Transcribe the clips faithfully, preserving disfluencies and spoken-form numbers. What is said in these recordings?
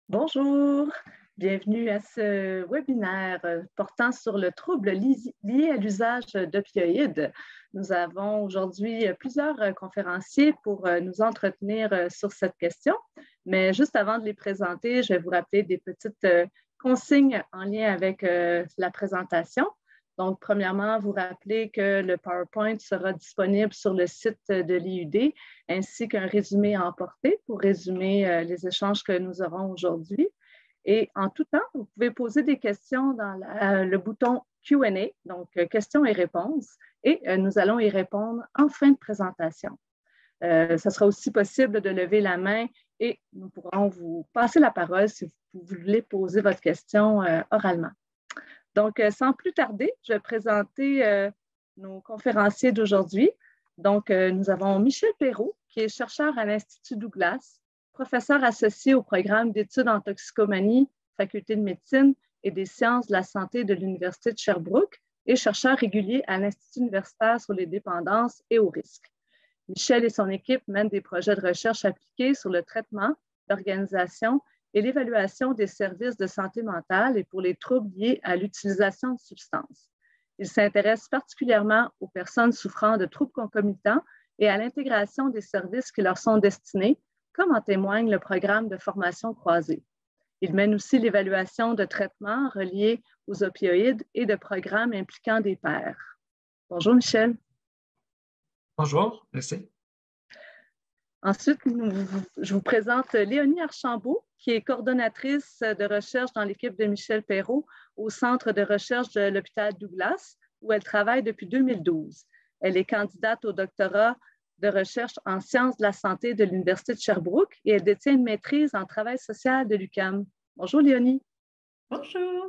Bonjour, bienvenue à ce webinaire euh, portant sur le trouble li- lié à l'usage d'opioïdes. Nous avons aujourd'hui euh, plusieurs euh, conférenciers pour euh, nous entretenir euh, sur cette question, mais juste avant de les présenter, je vais vous rappeler des petites euh, consignes en lien avec euh, la présentation. Donc, premièrement, vous rappeler que le PowerPoint sera disponible sur le site de l'I U D, ainsi qu'un résumé à emporter pour résumer euh, les échanges que nous aurons aujourd'hui. Et en tout temps, vous pouvez poser des questions dans la, le bouton Q and A, donc euh, questions et réponses, et euh, nous allons y répondre en fin de présentation. Euh, ça sera aussi possible de lever la main et nous pourrons vous passer la parole si vous voulez poser votre question euh, oralement. Donc, euh, sans plus tarder, je vais présenter euh, nos conférenciers d'aujourd'hui. Donc, euh, nous avons Michel Perrault, qui est chercheur à l'Institut Douglas, professeur associé au programme d'études en toxicomanie, faculté de médecine et des sciences de la santé de l'Université de Sherbrooke et chercheur régulier à l'Institut universitaire sur les dépendances et aux risques. Michel et son équipe mènent des projets de recherche appliqués sur le traitement, l'organisation et l'évaluation des services de santé mentale et pour les troubles liés à l'utilisation de substances. Il s'intéresse particulièrement aux personnes souffrant de troubles concomitants et à l'intégration des services qui leur sont destinés, comme en témoigne le programme de formation croisée. Il mène aussi l'évaluation de traitements reliés aux opioïdes et de programmes impliquant des pairs. Bonjour Michel. Bonjour, merci. Ensuite, nous, je vous présente Léonie Archambault, qui est coordonnatrice de recherche dans l'équipe de Michel Perrault au Centre de recherche de l'hôpital Douglas, où elle travaille depuis deux mille douze. Elle est candidate au doctorat de recherche en sciences de la santé de l'Université de Sherbrooke et elle détient une maîtrise en travail social de l'U Q A M. Bonjour Léonie. Bonjour.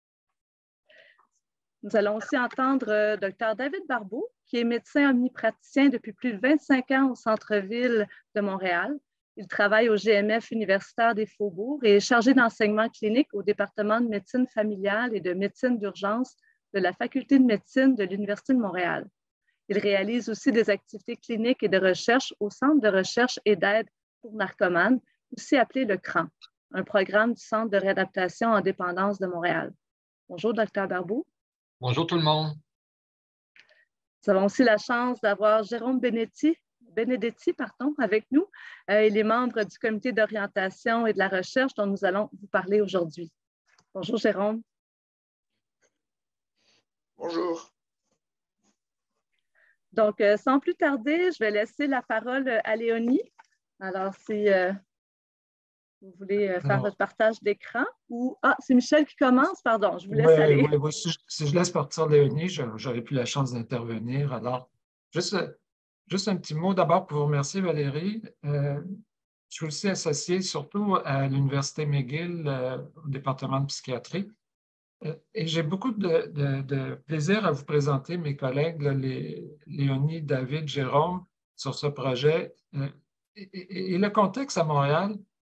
Nous allons aussi entendre euh, Dr David Barbeau, qui est médecin omnipraticien depuis plus de vingt-cinq ans au centre-ville de Montréal. Il travaille au G M F universitaire des Faubourgs et est chargé d'enseignement clinique au département de médecine familiale et de médecine d'urgence de la faculté de médecine de l'Université de Montréal. Il réalise aussi des activités cliniques et de recherche au Centre de recherche et d'aide pour narcomanes, aussi appelé le C R A N, un programme du Centre de réadaptation en dépendance de Montréal. Bonjour, Dr Barbeau. Bonjour tout le monde. Nous avons aussi la chance d'avoir Jérôme Benedetti, Benedetti pardon, avec nous. Euh, il est membre du comité d'orientation et de la recherche dont nous allons vous parler aujourd'hui. Bonjour Jérôme. Bonjour. Donc, euh, sans plus tarder, je vais laisser la parole à Léonie. Alors, si euh, vous voulez euh, faire Alors, votre partage d'écran ou... Ah, c'est Michel qui commence, pardon, je vous laisse oui, aller. Oui, oui. Si, je, si je laisse partir Léonie, j'aurais plus la chance d'intervenir. Alors, juste, juste un petit mot d'abord pour vous remercier Valérie. Euh, je suis aussi associé surtout à l'Université McGill, euh, au département de psychiatrie. Euh, et j'ai beaucoup de, de, de plaisir à vous présenter mes collègues, là, les, Léonie, David, Jérôme, sur ce projet. Euh, et, et, et le contexte à Montréal,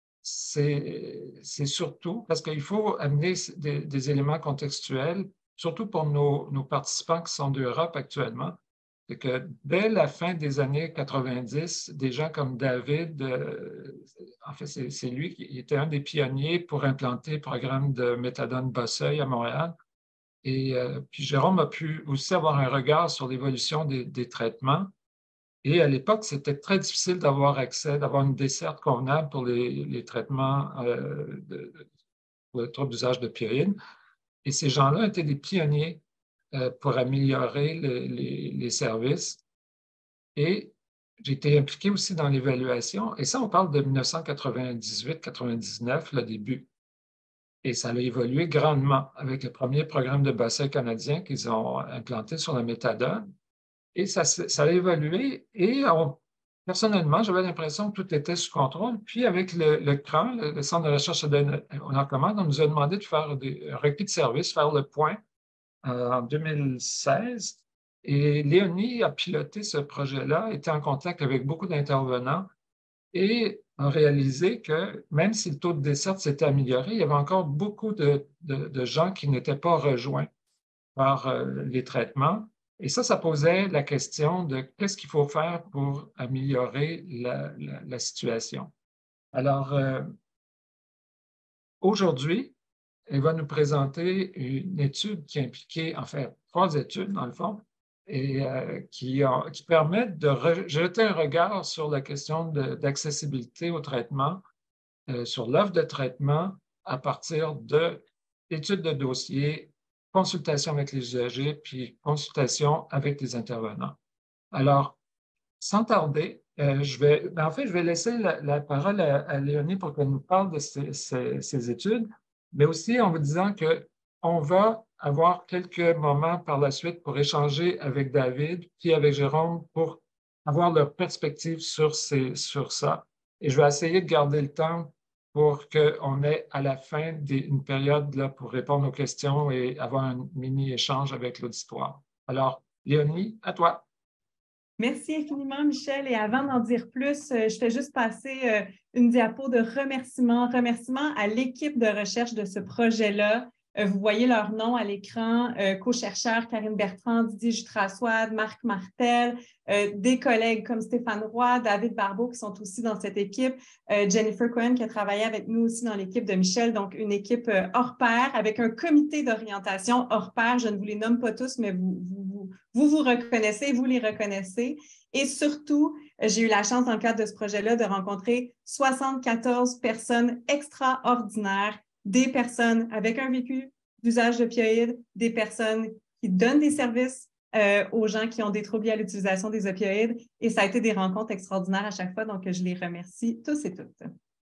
c'est surtout parce qu'il faut amener des, des, éléments contextuels, surtout pour nos, nos participants qui sont d'Europe actuellement. C'est que dès la fin des années quatre-vingt-dix, des gens comme David, euh, en fait, c'est lui qui était un des pionniers pour implanter le programme de méthadone Bosseuil à Montréal. Et euh, puis Jérôme a pu aussi avoir un regard sur l'évolution des, des traitements. Et à l'époque, c'était très difficile d'avoir accès, d'avoir une desserte convenable pour les, les traitements euh, de, pour le trouble d'usage d'opioïdes. Et ces gens-là étaient des pionniers euh, pour améliorer le, les, les services. Et j'ai été impliqué aussi dans l'évaluation. Et ça, on parle de mille neuf cent quatre-vingt-dix-huit quatre-vingt-dix-neuf, le début. Et ça a évolué grandement avec le premier programme de bassin canadien qu'ils ont implanté sur la méthadone. Et ça, ça a évolué et on, personnellement, j'avais l'impression que tout était sous contrôle. Puis avec le, le C R A N, le, le Centre de recherche en narcomanes, on nous a demandé de faire des requis de service, faire le point euh, en deux mille seize. Et Léonie a piloté ce projet-là, était en contact avec beaucoup d'intervenants et a réalisé que même si le taux de desserte s'était amélioré, il y avait encore beaucoup de, de, de gens qui n'étaient pas rejoints par euh, les traitements. Et ça, ça posait la question de qu'est-ce qu'il faut faire pour améliorer la, la, la situation. Alors, euh, aujourd'hui, elle va nous présenter une étude qui impliquait, en fait, trois études dans le fond, et euh, qui, ont, qui permettent de jeter un regard sur la question d'accessibilité au traitement, euh, sur l'offre de traitement à partir d'études de dossiers, consultation avec les usagers, puis consultation avec les intervenants. Alors, sans tarder, euh, je vais, ben, en fait, je vais laisser la, la parole à, à Léonie pour qu'elle nous parle de ces, ces, ces études, mais aussi en vous disant qu'on va avoir quelques moments par la suite pour échanger avec David puis avec Jérôme pour avoir leur perspective sur, ces, sur ça. Et je vais essayer de garder le temps pour qu'on ait à la fin des, une période là, pour répondre aux questions et avoir un mini-échange avec l'auditoire. Alors, Léonie, à toi. Merci infiniment, Michel. Et avant d'en dire plus, je fais juste passer une diapo de remerciements. Remerciements à l'équipe de recherche de ce projet-là. Vous voyez leur nom à l'écran, co-chercheurs Karine Bertrand, Didier Jutrassoide, Marc Martel, des collègues comme Stéphane Roy, David Barbeau qui sont aussi dans cette équipe, Jennifer Cohen qui a travaillé avec nous aussi dans l'équipe de Michel, donc une équipe hors pair avec un comité d'orientation hors pair. Je ne vous les nomme pas tous, mais vous vous, vous, vous reconnaissez, vous les reconnaissez. Et surtout, j'ai eu la chance dans le cadre de ce projet-là de rencontrer soixante-quatorze personnes extraordinaires, des personnes avec un vécu d'usage d'opioïdes, des personnes qui donnent des services euh, aux gens qui ont des troubles liés à l'utilisation des opioïdes. Et ça a été des rencontres extraordinaires à chaque fois, donc je les remercie tous et toutes.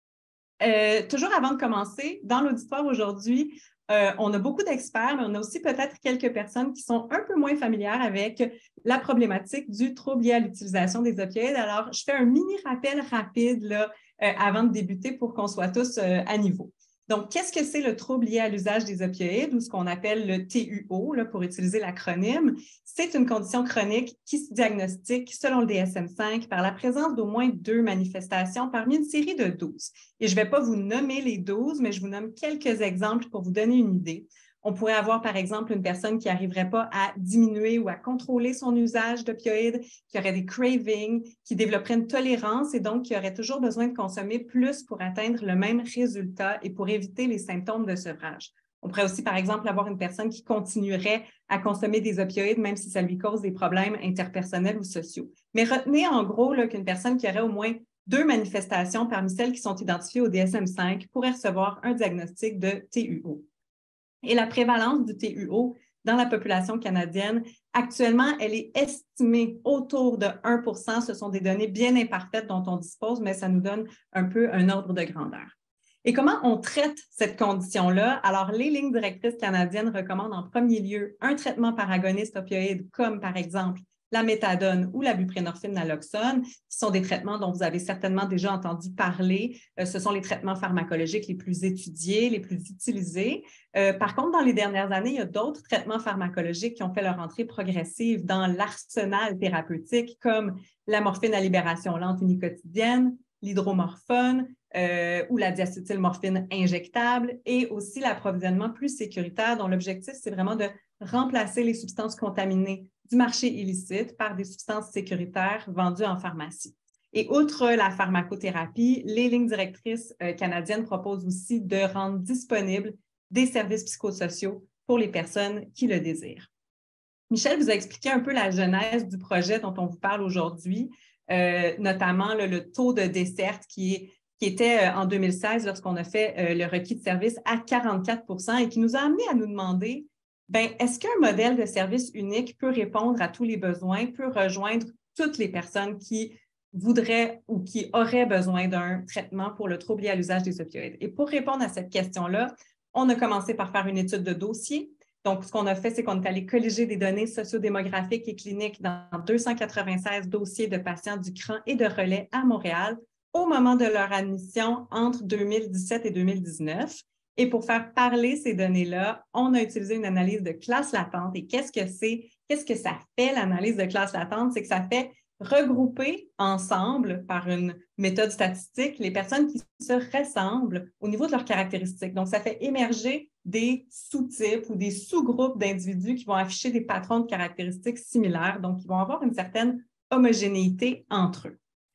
Euh, toujours avant de commencer, dans l'auditoire aujourd'hui, euh, on a beaucoup d'experts, mais on a aussi peut-être quelques personnes qui sont un peu moins familières avec la problématique du trouble lié à l'utilisation des opioïdes. Alors, je fais un mini rappel rapide là, euh, avant de débuter pour qu'on soit tous euh, à niveau. Donc, qu'est-ce que c'est le trouble lié à l'usage des opioïdes ou ce qu'on appelle le T U O, là, pour utiliser l'acronyme? C'est une condition chronique qui se diagnostique, selon le D S M cinq, par la présence d'au moins deux manifestations parmi une série de douze. Et je ne vais pas vous nommer les douze, mais je vous nomme quelques exemples pour vous donner une idée. On pourrait avoir, par exemple, une personne qui n'arriverait pas à diminuer ou à contrôler son usage d'opioïdes, qui aurait des cravings, qui développerait une tolérance et donc qui aurait toujours besoin de consommer plus pour atteindre le même résultat et pour éviter les symptômes de sevrage. On pourrait aussi, par exemple, avoir une personne qui continuerait à consommer des opioïdes, même si ça lui cause des problèmes interpersonnels ou sociaux. Mais retenez en gros là, qu'une personne qui aurait au moins deux manifestations parmi celles qui sont identifiées au D S M cinq pourrait recevoir un diagnostic de T U O. Et la prévalence du T U O dans la population canadienne, actuellement, elle est estimée autour de un pour cent. Ce sont des données bien imparfaites dont on dispose, mais ça nous donne un peu un ordre de grandeur. Et comment on traite cette condition-là? Alors, les lignes directrices canadiennes recommandent en premier lieu un traitement par agoniste opioïde, comme par exemple la méthadone ou la buprénorphine naloxone, qui sont des traitements dont vous avez certainement déjà entendu parler. Euh, ce sont les traitements pharmacologiques les plus étudiés, les plus utilisés. Euh, par contre, dans les dernières années, il y a d'autres traitements pharmacologiques qui ont fait leur entrée progressive dans l'arsenal thérapeutique, comme la morphine à libération lente unicotidienne, l'hydromorphone euh, ou la diacétylmorphine injectable et aussi l'approvisionnement plus sécuritaire dont l'objectif, c'est vraiment de remplacer les substances contaminées du marché illicite par des substances sécuritaires vendues en pharmacie. Et outre la pharmacothérapie, les lignes directrices euh, canadiennes proposent aussi de rendre disponibles des services psychosociaux pour les personnes qui le désirent. Michel vous a expliqué un peu la genèse du projet dont on vous parle aujourd'hui, euh, notamment le, le taux de desserte qui, est, qui était euh, en deux mille seize lorsqu'on a fait euh, le requis de service à quarante-quatre pour cent et qui nous a amené à nous demander ben, est-ce qu'un modèle de service unique peut répondre à tous les besoins, peut rejoindre toutes les personnes qui voudraient ou qui auraient besoin d'un traitement pour le trouble lié à l'usage des opioïdes? Et pour répondre à cette question-là, on a commencé par faire une étude de dossier. Donc, ce qu'on a fait, c'est qu'on est allé colliger des données sociodémographiques et cliniques dans deux cent quatre-vingt-seize dossiers de patients du C R A et de relais à Montréal au moment de leur admission entre deux mille dix-sept et deux mille dix-neuf. Et pour faire parler ces données-là, on a utilisé une analyse de classe latente. Et qu'est-ce que c'est? Qu'est-ce que ça fait, l'analyse de classe latente? C'est que ça fait regrouper ensemble par une méthode statistique les personnes qui se ressemblent au niveau de leurs caractéristiques. Donc, ça fait émerger des sous-types ou des sous-groupes d'individus qui vont afficher des patrons de caractéristiques similaires, donc qui vont avoir une certaine homogénéité entre eux.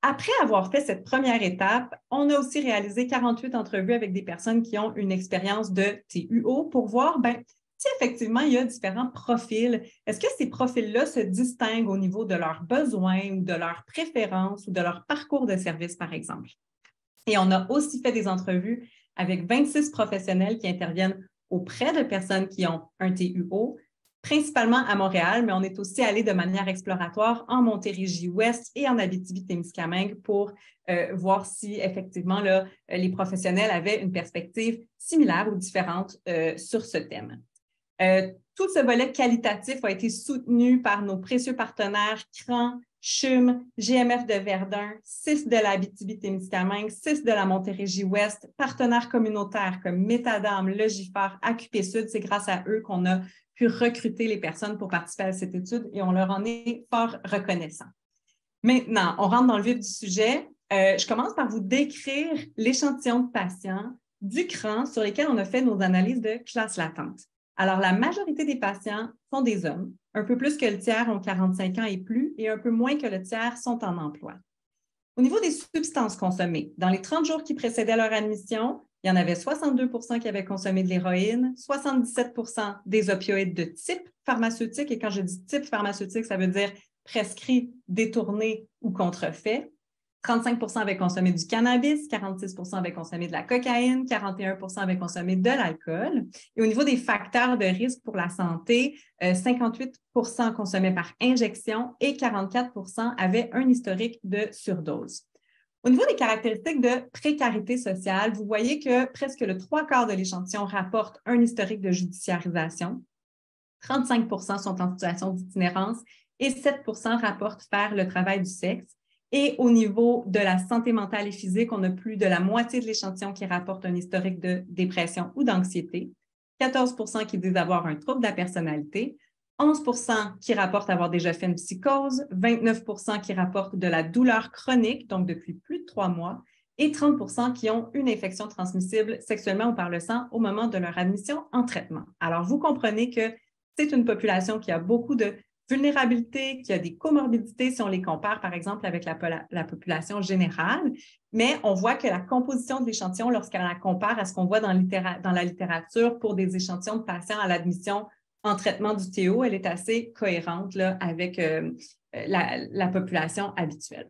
Après avoir fait cette première étape, on a aussi réalisé quarante-huit entrevues avec des personnes qui ont une expérience de T U O pour voir ben, si effectivement il y a différents profils. Est-ce que ces profils-là se distinguent au niveau de leurs besoins ou de leurs préférences ou de leur parcours de service, par exemple? Et on a aussi fait des entrevues avec vingt-six professionnels qui interviennent auprès de personnes qui ont un T U O, principalement à Montréal, mais on est aussi allé de manière exploratoire en Montérégie-Ouest et en Abitibi-Témiscamingue pour euh, voir si effectivement là, les professionnels avaient une perspective similaire ou différente euh, sur ce thème. Euh, tout ce volet qualitatif a été soutenu par nos précieux partenaires C R A N, C H U M, G M F de Verdun, C I S de l'Abitibi-Témiscamingue, C I S de la Montérégie-Ouest, partenaires communautaires comme Métadam, Logifar, A Q P Sud. C'est grâce à eux qu'on a pu recruter les personnes pour participer à cette étude et on leur en est fort reconnaissant. Maintenant, on rentre dans le vif du sujet. Euh, je commence par vous décrire l'échantillon de patients du C R A N sur lesquels on a fait nos analyses de classe latente. Alors, la majorité des patients sont des hommes. Un peu plus que le tiers ont quarante-cinq ans et plus et un peu moins que le tiers sont en emploi. Au niveau des substances consommées, dans les trente jours qui précédaient leur admission, il y en avait soixante-deux pour cent qui avaient consommé de l'héroïne, soixante-dix-sept pour cent des opioïdes de type pharmaceutique. Et quand je dis type pharmaceutique, ça veut dire prescrit, détourné ou contrefait. trente-cinq pour cent avaient consommé du cannabis, quarante-six pour cent avaient consommé de la cocaïne, quarante et un pour cent avaient consommé de l'alcool. Et au niveau des facteurs de risque pour la santé, euh, cinquante-huit pour cent consommaient par injection et quarante-quatre pour cent avaient un historique de surdose. Au niveau des caractéristiques de précarité sociale, vous voyez que presque le trois quarts de l'échantillon rapporte un historique de judiciarisation, trente-cinq pour cent sont en situation d'itinérance et sept pour cent rapportent faire le travail du sexe. Et au niveau de la santé mentale et physique, on a plus de la moitié de l'échantillon qui rapporte un historique de dépression ou d'anxiété, quatorze pour cent qui disent avoir un trouble de la personnalité, onze pour cent qui rapportent avoir déjà fait une psychose, vingt-neuf pour cent qui rapportent de la douleur chronique, donc depuis plus de trois mois, et trente pour cent qui ont une infection transmissible sexuellement ou par le sang au moment de leur admission en traitement. Alors, vous comprenez que c'est une population qui a beaucoup de vulnérabilité, qui a des comorbidités si on les compare, par exemple, avec la, la population générale, mais on voit que la composition de l'échantillon, lorsqu'on la compare à ce qu'on voit dans, dans la littérature pour des échantillons de patients à l'admission en traitement du T O, elle est assez cohérente là, avec euh, la, la population habituelle.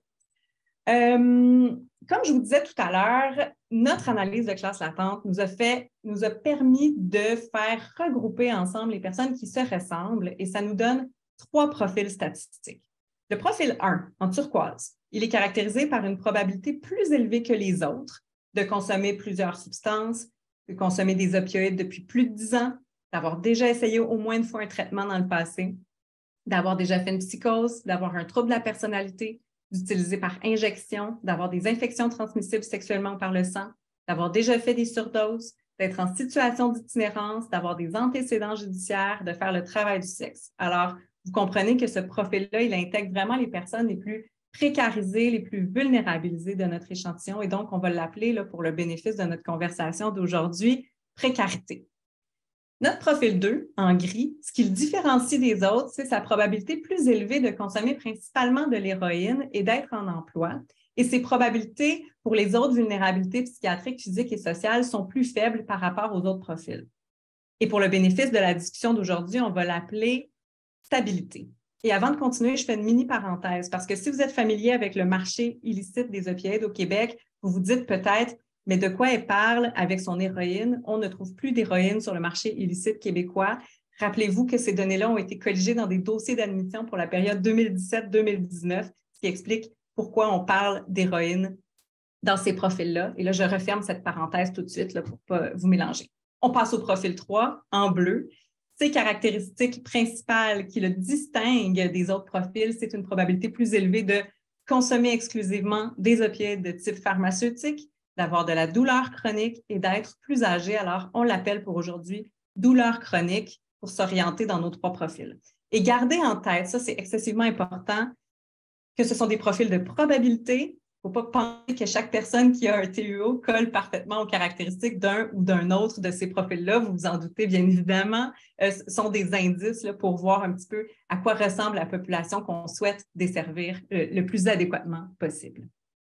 Euh, comme je vous disais tout à l'heure, notre analyse de classe latente nous a, fait, nous a permis de faire regrouper ensemble les personnes qui se ressemblent et ça nous donne trois profils statistiques. Le profil un, en turquoise, il est caractérisé par une probabilité plus élevée que les autres de consommer plusieurs substances, de consommer des opioïdes depuis plus de dix ans, d'avoir déjà essayé au moins une fois un traitement dans le passé, d'avoir déjà fait une psychose, d'avoir un trouble de la personnalité, d'utiliser par injection, d'avoir des infections transmissibles sexuellement par le sang, d'avoir déjà fait des surdoses, d'être en situation d'itinérance, d'avoir des antécédents judiciaires, de faire le travail du sexe. Alors, vous comprenez que ce profil-là, il intègre vraiment les personnes les plus précarisées, les plus vulnérabilisées de notre échantillon et donc on va l'appeler, là, pour le bénéfice de notre conversation d'aujourd'hui, précarité. Notre profil deux, en gris, ce qui le différencie des autres, c'est sa probabilité plus élevée de consommer principalement de l'héroïne et d'être en emploi. Et ses probabilités pour les autres vulnérabilités psychiatriques, physiques et sociales sont plus faibles par rapport aux autres profils. Et pour le bénéfice de la discussion d'aujourd'hui, on va l'appeler stabilité. Et avant de continuer, je fais une mini parenthèse parce que si vous êtes familier avec le marché illicite des opioïdes au Québec, vous vous dites peut-être, mais de quoi elle parle avec son héroïne? On ne trouve plus d'héroïne sur le marché illicite québécois. Rappelez-vous que ces données-là ont été colligées dans des dossiers d'admission pour la période deux mille dix-sept deux mille dix-neuf, ce qui explique pourquoi on parle d'héroïne dans ces profils-là. Et là, je referme cette parenthèse tout de suite là, pour ne pas vous mélanger. On passe au profil trois, en bleu. Ses caractéristiques principales qui le distinguent des autres profils, c'est une probabilité plus élevée de consommer exclusivement des opioïdes de type pharmaceutique, d'avoir de la douleur chronique et d'être plus âgé. Alors, on l'appelle pour aujourd'hui douleur chronique pour s'orienter dans nos trois profils. Et gardez en tête, ça c'est excessivement important, que ce sont des profils de probabilité. Il ne faut pas penser que chaque personne qui a un T U O colle parfaitement aux caractéristiques d'un ou d'un autre de ces profils-là. Vous vous en doutez, bien évidemment. Euh, ce sont des indices là, pour voir un petit peu à quoi ressemble la population qu'on souhaite desservir euh, le plus adéquatement possible.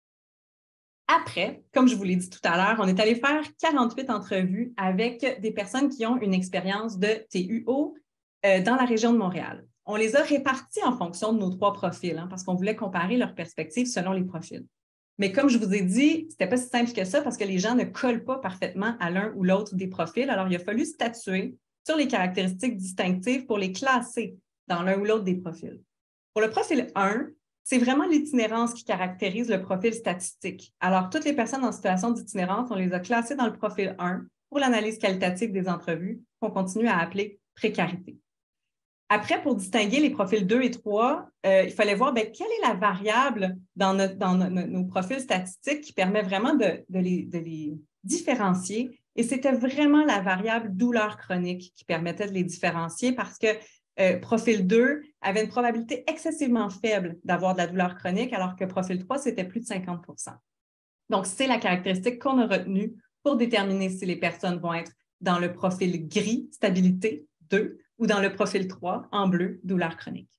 Après, comme je vous l'ai dit tout à l'heure, on est allé faire quarante-huit entrevues avec des personnes qui ont une expérience de T U O euh, dans la région de Montréal. On les a répartis en fonction de nos trois profils, hein, parce qu'on voulait comparer leurs perspectives selon les profils. Mais comme je vous ai dit, ce n'était pas si simple que ça parce que les gens ne collent pas parfaitement à l'un ou l'autre des profils. Alors, il a fallu statuer sur les caractéristiques distinctives pour les classer dans l'un ou l'autre des profils. Pour le profil un, c'est vraiment l'itinérance qui caractérise le profil statistique. Alors, toutes les personnes en situation d'itinérance, on les a classées dans le profil un pour l'analyse qualitative des entrevues qu'on continue à appeler précarité. Après, pour distinguer les profils deux et trois, euh, il fallait voir bien, quelle est la variable dans, notre, dans no, no, nos profils statistiques qui permet vraiment de, de, les, de les différencier. Et c'était vraiment la variable douleur chronique qui permettait de les différencier parce que Euh, profil deux avait une probabilité excessivement faible d'avoir de la douleur chronique, alors que profil trois, c'était plus de cinquante pour cent. Donc, c'est la caractéristique qu'on a retenue pour déterminer si les personnes vont être dans le profil gris, stabilité deux, ou dans le profil trois, en bleu, douleur chronique.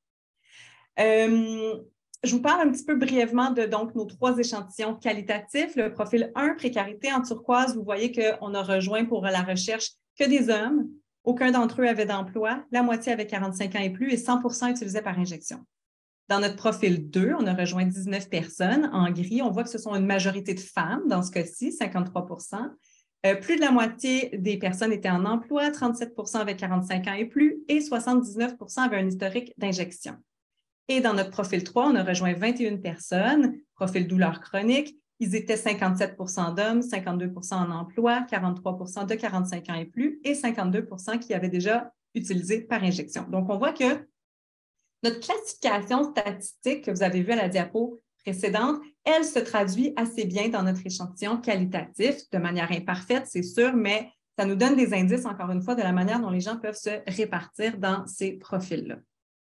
Euh, je vous parle un petit peu brièvement de donc, nos trois échantillons qualitatifs. Le profil un, précarité, en turquoise, vous voyez qu'on a rejoint pour la recherche que des hommes. Aucun d'entre eux avait d'emploi, la moitié avait quarante-cinq ans et plus et cent pour cent utilisaient par injection. Dans notre profil deux, on a rejoint dix-neuf personnes. En gris, on voit que ce sont une majorité de femmes dans ce cas-ci, cinquante-trois pour cent. Euh, plus de la moitié des personnes étaient en emploi, trente-sept pour cent avaient quarante-cinq ans et plus et soixante-dix-neuf pour cent avaient un historique d'injection. Et dans notre profil trois, on a rejoint vingt et une personnes, profil douleur chronique. Ils étaient cinquante-sept pour cent d'hommes, cinquante-deux pour cent en emploi, quarante-trois pour cent de quarante-cinq ans et plus et cinquante-deux pour cent qui avaient déjà utilisé par injection. Donc, on voit que notre classification statistique que vous avez vue à la diapo précédente, elle se traduit assez bien dans notre échantillon qualitatif, de manière imparfaite, c'est sûr, mais ça nous donne des indices, encore une fois, de la manière dont les gens peuvent se répartir dans ces profils-là.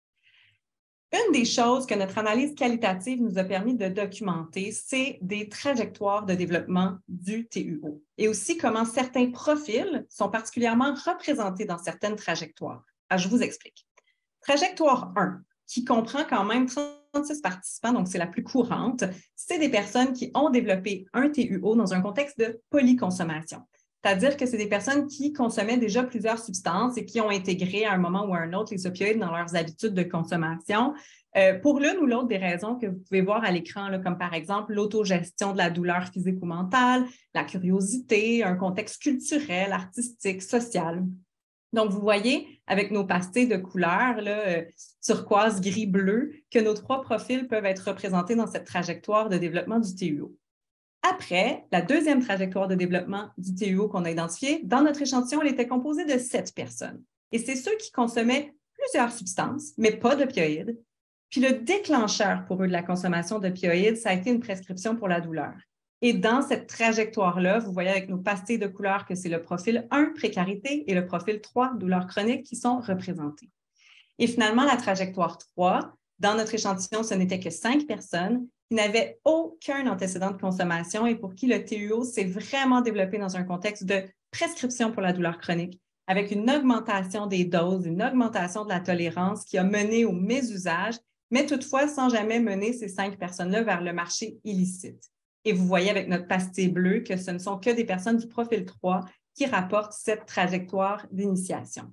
Une des choses que notre analyse qualitative nous a permis de documenter, c'est des trajectoires de développement du T U O et aussi comment certains profils sont particulièrement représentés dans certaines trajectoires. Alors, je vous explique. Trajectoire un, qui comprend quand même trente-six participants, donc c'est la plus courante, c'est des personnes qui ont développé un T U O dans un contexte de polyconsommation. C'est-à-dire que c'est des personnes qui consommaient déjà plusieurs substances et qui ont intégré à un moment ou à un autre les opioïdes dans leurs habitudes de consommation euh, pour l'une ou l'autre des raisons que vous pouvez voir à l'écran, là, comme par exemple l'autogestion de la douleur physique ou mentale, la curiosité, un contexte culturel, artistique, social. Donc, vous voyez, avec nos pastilles de couleurs, là, euh, turquoise, gris, bleu, que nos trois profils peuvent être représentés dans cette trajectoire de développement du T U O. Après, la deuxième trajectoire de développement du T U O qu'on a identifiée, dans notre échantillon, elle était composée de sept personnes. Et c'est ceux qui consommaient plusieurs substances, mais pas d'opioïdes. Puis le déclencheur pour eux de la consommation d'opioïdes, ça a été une prescription pour la douleur. Et dans cette trajectoire-là, vous voyez avec nos pastilles de couleurs que c'est le profil un, précarité, et le profil trois, douleur chronique, qui sont représentés. Et finalement, la trajectoire trois, dans notre échantillon, ce n'était que cinq personnes qui n'avaient aucun antécédent de consommation et pour qui le T U O s'est vraiment développé dans un contexte de prescription pour la douleur chronique, avec une augmentation des doses, une augmentation de la tolérance qui a mené au mésusage, mais toutefois sans jamais mener ces cinq personnes-là vers le marché illicite. Et vous voyez avec notre pastille bleue que ce ne sont que des personnes du profil trois qui rapportent cette trajectoire d'initiation.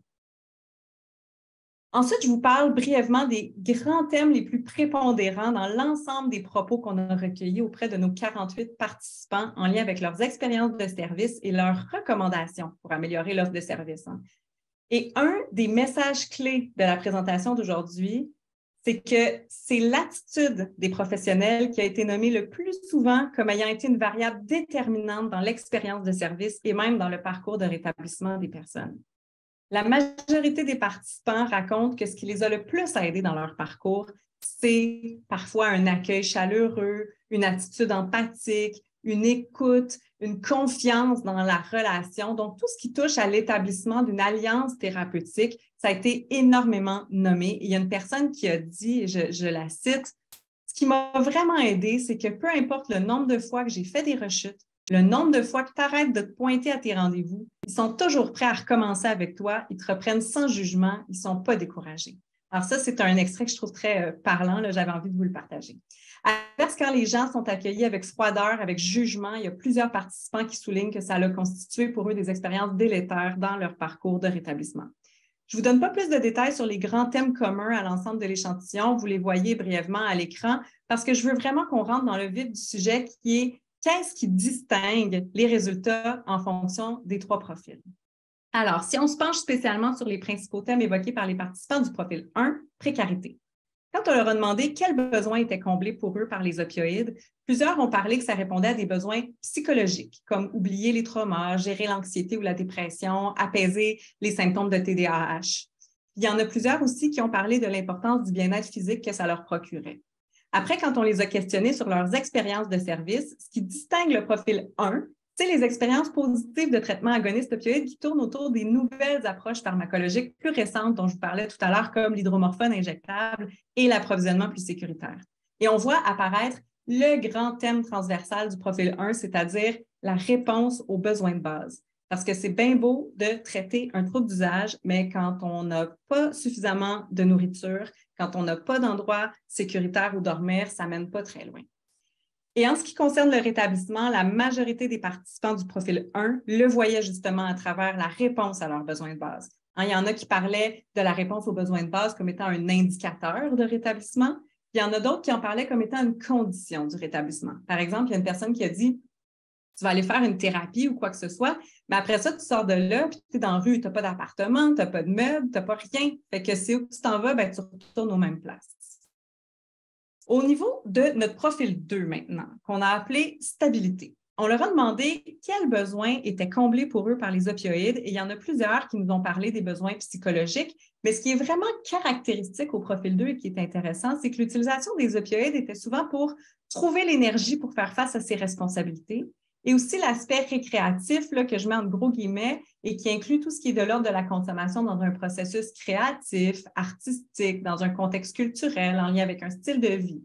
Ensuite, je vous parle brièvement des grands thèmes les plus prépondérants dans l'ensemble des propos qu'on a recueillis auprès de nos quarante-huit participants en lien avec leurs expériences de service et leurs recommandations pour améliorer l'offre de service. Et un des messages clés de la présentation d'aujourd'hui, c'est que c'est l'attitude des professionnels qui a été nommée le plus souvent comme ayant été une variable déterminante dans l'expérience de service et même dans le parcours de rétablissement des personnes. La majorité des participants racontent que ce qui les a le plus aidés dans leur parcours, c'est parfois un accueil chaleureux, une attitude empathique, une écoute, une confiance dans la relation. Donc, tout ce qui touche à l'établissement d'une alliance thérapeutique, ça a été énormément nommé. Et il y a une personne qui a dit, je, je la cite, « Ce qui m'a vraiment aidé, c'est que peu importe le nombre de fois que j'ai fait des rechutes, le nombre de fois que tu arrêtes de te pointer à tes rendez-vous, ils sont toujours prêts à recommencer avec toi, ils te reprennent sans jugement, ils ne sont pas découragés. » Alors ça, c'est un extrait que je trouve très euh, parlant, là, j'avais envie de vous le partager. À l'inverse, quand les gens sont accueillis avec froideur, avec jugement, il y a plusieurs participants qui soulignent que ça a constitué pour eux des expériences délétères dans leur parcours de rétablissement. Je ne vous donne pas plus de détails sur les grands thèmes communs à l'ensemble de l'échantillon. Vous les voyez brièvement à l'écran parce que je veux vraiment qu'on rentre dans le vif du sujet qui est qu'est-ce qui distingue les résultats en fonction des trois profils. Alors, si on se penche spécialement sur les principaux thèmes évoqués par les participants du profil un, précarité. Quand on leur a demandé quels besoins étaient comblés pour eux par les opioïdes, plusieurs ont parlé que ça répondait à des besoins psychologiques, comme oublier les traumas, gérer l'anxiété ou la dépression, apaiser les symptômes de T D A H. Il y en a plusieurs aussi qui ont parlé de l'importance du bien-être physique que ça leur procurait. Après, quand on les a questionnés sur leurs expériences de service, ce qui distingue le profil un, c'est les expériences positives de traitement agoniste opioïde qui tournent autour des nouvelles approches pharmacologiques plus récentes dont je vous parlais tout à l'heure, comme l'hydromorphone injectable et l'approvisionnement plus sécuritaire. Et on voit apparaître le grand thème transversal du profil un, c'est-à-dire la réponse aux besoins de base. Parce que c'est bien beau de traiter un trouble d'usage, mais quand on n'a pas suffisamment de nourriture, quand on n'a pas d'endroit sécuritaire où dormir, ça ne mène pas très loin. Et en ce qui concerne le rétablissement, la majorité des participants du profil un le voyaient justement à travers la réponse à leurs besoins de base. Hein, il y en a qui parlaient de la réponse aux besoins de base comme étant un indicateur de rétablissement. Il y en a d'autres qui en parlaient comme étant une condition du rétablissement. Par exemple, il y a une personne qui a dit « Tu vas aller faire une thérapie ou quoi que ce soit, mais après ça, tu sors de là, puis tu es dans la rue, tu n'as pas d'appartement, tu n'as pas de meubles, tu n'as pas rien. Fait que c'est où tu t'en vas, ben, tu retournes aux mêmes places. » Au niveau de notre profil deux maintenant, qu'on a appelé stabilité, on leur a demandé quels besoins étaient comblés pour eux par les opioïdes et il y en a plusieurs qui nous ont parlé des besoins psychologiques, mais ce qui est vraiment caractéristique au profil deux et qui est intéressant, c'est que l'utilisation des opioïdes était souvent pour trouver l'énergie pour faire face à ses responsabilités et aussi l'aspect récréatif là, que je mets en gros guillemets et qui inclut tout ce qui est de l'ordre de la consommation dans un processus créatif, artistique, dans un contexte culturel, en lien avec un style de vie.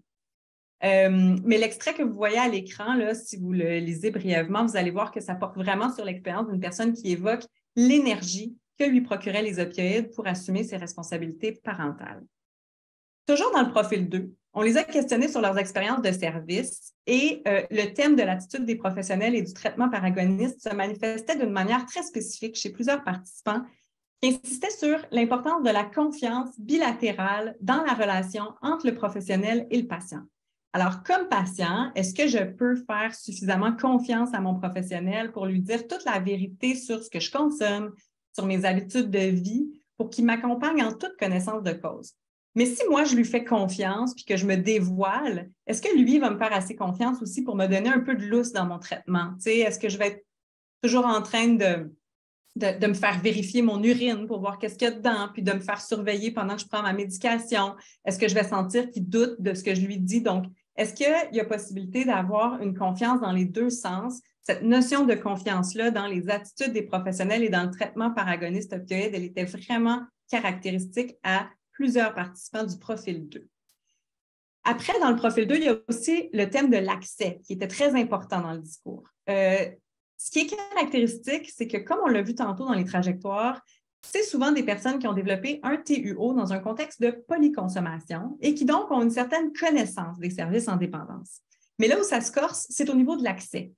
Euh, mais l'extrait que vous voyez à l'écran, là, si vous le lisez brièvement, vous allez voir que ça porte vraiment sur l'expérience d'une personne qui évoque l'énergie que lui procuraient les opioïdes pour assumer ses responsabilités parentales. Toujours dans le profil deux, on les a questionnés sur leurs expériences de service et euh, le thème de l'attitude des professionnels et du traitement par agoniste se manifestait d'une manière très spécifique chez plusieurs participants qui insistaient sur l'importance de la confiance bilatérale dans la relation entre le professionnel et le patient. Alors, comme patient, est-ce que je peux faire suffisamment confiance à mon professionnel pour lui dire toute la vérité sur ce que je consomme, sur mes habitudes de vie, pour qu'il m'accompagne en toute connaissance de cause? Mais si moi, je lui fais confiance puis que je me dévoile, est-ce que lui va me faire assez confiance aussi pour me donner un peu de lousse dans mon traitement? Tu sais, est-ce que je vais être toujours en train de, de, de me faire vérifier mon urine pour voir qu'est-ce qu'il y a dedans, puis de me faire surveiller pendant que je prends ma médication? Est-ce que je vais sentir qu'il doute de ce que je lui dis? Donc, est-ce qu'il y a possibilité d'avoir une confiance dans les deux sens? Cette notion de confiance-là dans les attitudes des professionnels et dans le traitement par agoniste opioïde, elle était vraiment caractéristique à plusieurs participants du profil deux. Après, dans le profil deux, il y a aussi le thème de l'accès qui était très important dans le discours. Euh, ce qui est caractéristique, c'est que comme on l'a vu tantôt dans les trajectoires, c'est souvent des personnes qui ont développé un T U O dans un contexte de polyconsommation et qui donc ont une certaine connaissance des services en dépendance. Mais là où ça se corse, c'est au niveau de l'accès.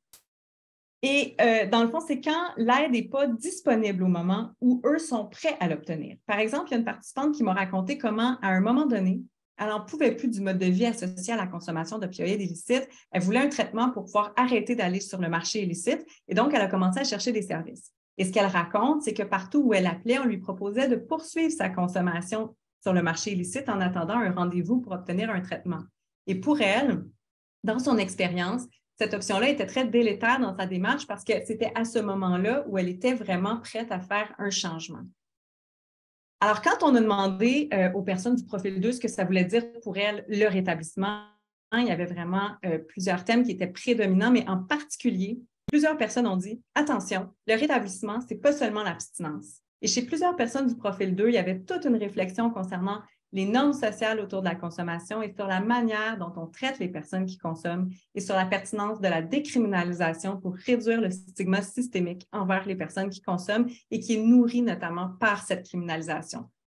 Et euh, dans le fond, c'est quand l'aide n'est pas disponible au moment où eux sont prêts à l'obtenir. Par exemple, il y a une participante qui m'a raconté comment, à un moment donné, elle n'en pouvait plus du mode de vie associé à la consommation d'opioïdes illicites. Elle voulait un traitement pour pouvoir arrêter d'aller sur le marché illicite et donc elle a commencé à chercher des services. Et ce qu'elle raconte, c'est que partout où elle appelait, on lui proposait de poursuivre sa consommation sur le marché illicite en attendant un rendez-vous pour obtenir un traitement. Et pour elle, dans son expérience, cette option-là était très délétère dans sa démarche parce que c'était à ce moment-là où elle était vraiment prête à faire un changement. Alors, quand on a demandé euh, aux personnes du profil deux ce que ça voulait dire pour elles, le rétablissement, il y avait vraiment euh, plusieurs thèmes qui étaient prédominants, mais en particulier, plusieurs personnes ont dit « Attention, le rétablissement, ce n'est pas seulement l'abstinence. » Et chez plusieurs personnes du profil deux, il y avait toute une réflexion concernant les normes sociales autour de la consommation et sur la manière dont on traite les personnes qui consomment et sur la pertinence de la décriminalisation pour réduire le stigma systémique envers les personnes qui consomment et qui est nourri notamment par cette criminalisation.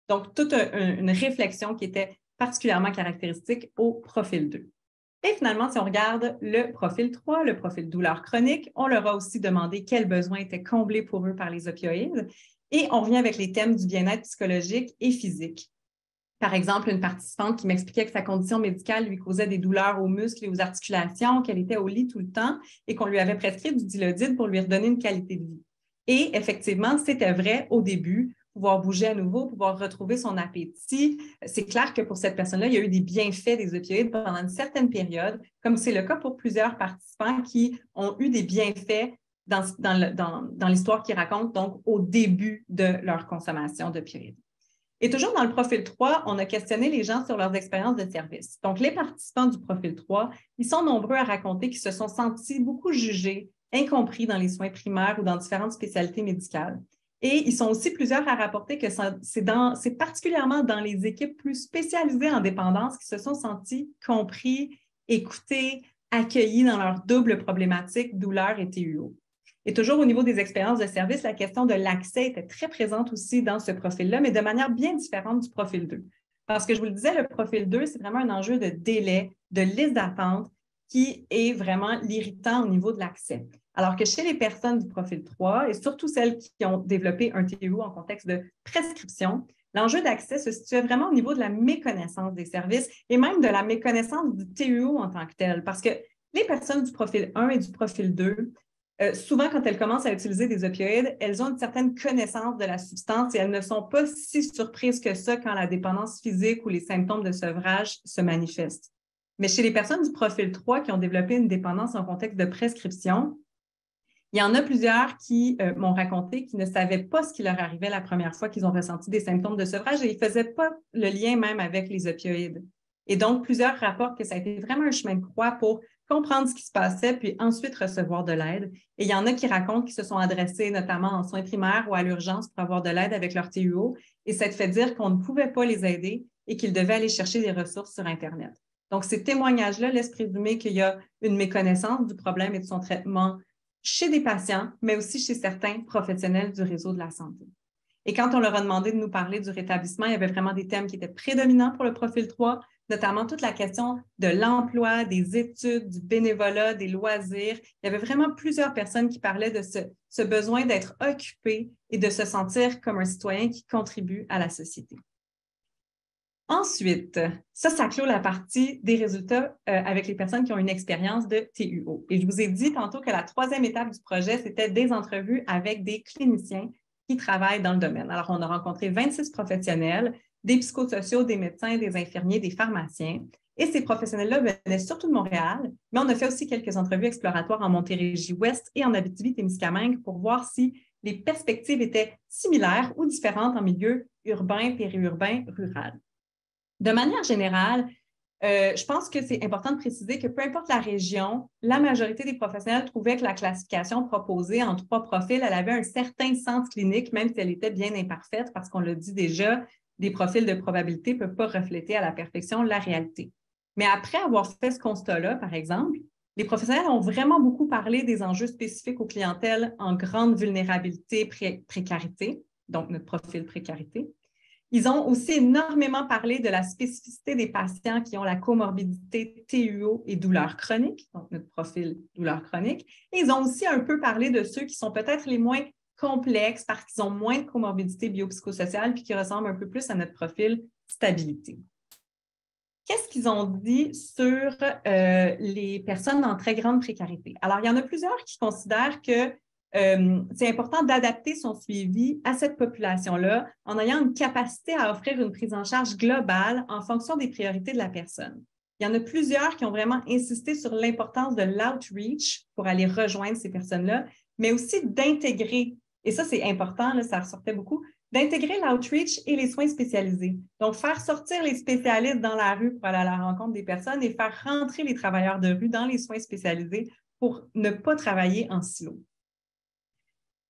Donc, toute un, une réflexion qui était particulièrement caractéristique au profil deux. Et finalement, si on regarde le profil trois, le profil douleur chronique, on leur a aussi demandé quels besoins étaient comblés pour eux par les opioïdes. Et on revient avec les thèmes du bien-être psychologique et physique. Par exemple, une participante qui m'expliquait que sa condition médicale lui causait des douleurs aux muscles et aux articulations, qu'elle était au lit tout le temps et qu'on lui avait prescrit du Dilaudid pour lui redonner une qualité de vie. Et effectivement, c'était vrai au début, pouvoir bouger à nouveau, pouvoir retrouver son appétit. C'est clair que pour cette personne-là, il y a eu des bienfaits des opioïdes pendant une certaine période, comme c'est le cas pour plusieurs participants qui ont eu des bienfaits dans, dans, le, dans, dans l'histoire qu'ils racontent, donc au début de leur consommation d'opioïdes. Et toujours dans le profil trois, on a questionné les gens sur leurs expériences de service. Donc, les participants du profil trois, ils sont nombreux à raconter qu'ils se sont sentis beaucoup jugés, incompris dans les soins primaires ou dans différentes spécialités médicales. Et ils sont aussi plusieurs à rapporter que c'est, dans, c'est particulièrement dans les équipes plus spécialisées en dépendance qu'ils se sont sentis compris, écoutés, accueillis dans leur double problématique, douleur et T U O. Et toujours au niveau des expériences de service, la question de l'accès était très présente aussi dans ce profil-là, mais de manière bien différente du profil deux. Parce que je vous le disais, le profil deux, c'est vraiment un enjeu de délai, de liste d'attente qui est vraiment l'irritant au niveau de l'accès. Alors que chez les personnes du profil trois, et surtout celles qui ont développé un T U O en contexte de prescription, l'enjeu d'accès se situait vraiment au niveau de la méconnaissance des services et même de la méconnaissance du T U O en tant que tel. Parce que les personnes du profil un et du profil deux, Euh, souvent, quand elles commencent à utiliser des opioïdes, elles ont une certaine connaissance de la substance et elles ne sont pas si surprises que ça quand la dépendance physique ou les symptômes de sevrage se manifestent. Mais chez les personnes du profil trois qui ont développé une dépendance en contexte de prescription, il y en a plusieurs qui euh, m'ont raconté qu'ils ne savaient pas ce qui leur arrivait la première fois qu'ils ont ressenti des symptômes de sevrage et ils ne faisaient pas le lien même avec les opioïdes. Et donc, plusieurs rapportent que ça a été vraiment un chemin de croix pour comprendre ce qui se passait, puis ensuite recevoir de l'aide. Et il y en a qui racontent qu'ils se sont adressés notamment en soins primaires ou à l'urgence pour avoir de l'aide avec leur T U O, et ça te fait dire qu'on ne pouvait pas les aider et qu'ils devaient aller chercher des ressources sur Internet. Donc, ces témoignages-là laissent présumer qu'il y a une méconnaissance du problème et de son traitement chez des patients, mais aussi chez certains professionnels du réseau de la santé. Et quand on leur a demandé de nous parler du rétablissement, il y avait vraiment des thèmes qui étaient prédominants pour le profil trois, notamment toute la question de l'emploi, des études, du bénévolat, des loisirs. Il y avait vraiment plusieurs personnes qui parlaient de ce, ce besoin d'être occupé et de se sentir comme un citoyen qui contribue à la société. Ensuite, ça, ça clôt la partie des résultats euh, avec les personnes qui ont une expérience de T U O. Et je vous ai dit tantôt que la troisième étape du projet, c'était des entrevues avec des cliniciens qui travaillent dans le domaine. Alors, on a rencontré vingt-six professionnels, des psychosociaux, des médecins, des infirmiers, des pharmaciens. Et ces professionnels-là venaient surtout de Montréal, mais on a fait aussi quelques entrevues exploratoires en Montérégie-Ouest et en Abitibi-Témiscamingue pour voir si les perspectives étaient similaires ou différentes en milieu urbain, périurbain, rural. De manière générale, euh, je pense que c'est important de préciser que peu importe la région, la majorité des professionnels trouvaient que la classification proposée en trois profils, elle avait un certain sens clinique, même si elle était bien imparfaite, parce qu'on l'a dit déjà, des profils de probabilité ne peuvent pas refléter à la perfection la réalité. Mais après avoir fait ce constat-là, par exemple, les professionnels ont vraiment beaucoup parlé des enjeux spécifiques aux clientèles en grande vulnérabilité, pré- précarité, donc notre profil précarité. Ils ont aussi énormément parlé de la spécificité des patients qui ont la comorbidité T U O et douleur chronique, donc notre profil douleur chronique. Et ils ont aussi un peu parlé de ceux qui sont peut-être les moins complexes parce qu'ils ont moins de comorbidité biopsychosociale puis qui ressemblent un peu plus à notre profil stabilité. Qu'est-ce qu'ils ont dit sur euh, les personnes en très grande précarité? Alors, il y en a plusieurs qui considèrent que Euh, c'est important d'adapter son suivi à cette population-là en ayant une capacité à offrir une prise en charge globale en fonction des priorités de la personne. Il y en a plusieurs qui ont vraiment insisté sur l'importance de l'outreach pour aller rejoindre ces personnes-là, mais aussi d'intégrer, et ça c'est important, là, ça ressortait beaucoup, d'intégrer l'outreach et les soins spécialisés. Donc, faire sortir les spécialistes dans la rue pour aller à la rencontre des personnes et faire rentrer les travailleurs de rue dans les soins spécialisés pour ne pas travailler en silo.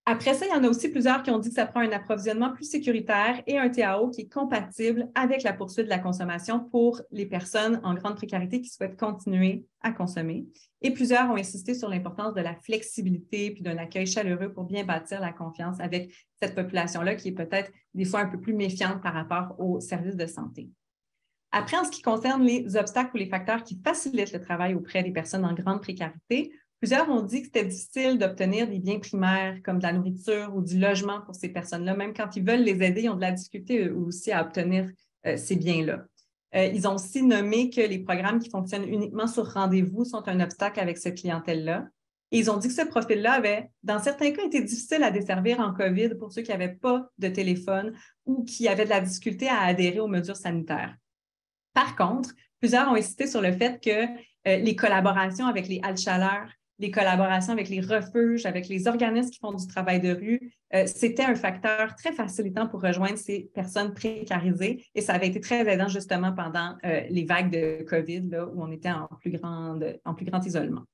Après ça, il y en a aussi plusieurs qui ont dit que ça prend un approvisionnement plus sécuritaire et un T A O qui est compatible avec la poursuite de la consommation pour les personnes en grande précarité qui souhaitent continuer à consommer. Et plusieurs ont insisté sur l'importance de la flexibilité puis d'un accueil chaleureux pour bien bâtir la confiance avec cette population-là qui est peut-être des fois un peu plus méfiante par rapport aux services de santé. Après, en ce qui concerne les obstacles ou les facteurs qui facilitent le travail auprès des personnes en grande précarité, plusieurs ont dit que c'était difficile d'obtenir des biens primaires comme de la nourriture ou du logement pour ces personnes-là. Même quand ils veulent les aider, ils ont de la difficulté aussi à obtenir euh, ces biens-là. Euh, ils ont aussi nommé que les programmes qui fonctionnent uniquement sur rendez-vous sont un obstacle avec cette clientèle-là. Et ils ont dit que ce profil-là avait, dans certains cas, été difficile à desservir en COVID pour ceux qui n'avaient pas de téléphone ou qui avaient de la difficulté à adhérer aux mesures sanitaires. Par contre, plusieurs ont insisté sur le fait que euh, les collaborations avec les haltes chaleur, les collaborations avec les refuges, avec les organismes qui font du travail de rue, euh, c'était un facteur très facilitant pour rejoindre ces personnes précarisées et ça avait été très aidant justement pendant euh, les vagues de COVID là, où on était en plus, grande, en plus grand isolement.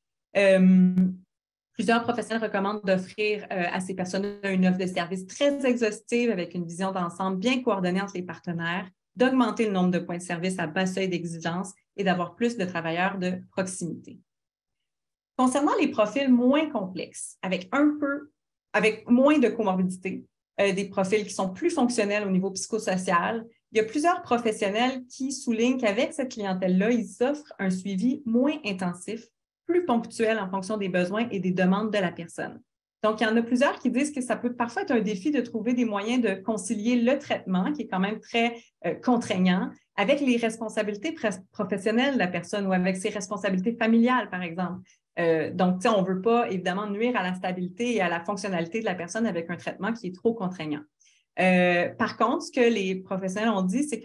Euh, plusieurs professionnels recommandent d'offrir euh, à ces personnes une offre de services très exhaustive avec une vision d'ensemble bien coordonnée entre les partenaires, d'augmenter le nombre de points de service à bas seuil d'exigence et d'avoir plus de travailleurs de proximité. Concernant les profils moins complexes, avec un peu, avec moins de comorbidité, euh, des profils qui sont plus fonctionnels au niveau psychosocial, il y a plusieurs professionnels qui soulignent qu'avec cette clientèle-là, ils offrent un suivi moins intensif, plus ponctuel en fonction des besoins et des demandes de la personne. Donc, il y en a plusieurs qui disent que ça peut parfois être un défi de trouver des moyens de concilier le traitement, qui est quand même très euh, contraignant, avec les responsabilités professionnelles de la personne ou avec ses responsabilités familiales, par exemple. Euh, donc, tu sais, on ne veut pas, évidemment, nuire à la stabilité et à la fonctionnalité de la personne avec un traitement qui est trop contraignant. Euh, par contre, ce que les professionnels ont dit, c'est que,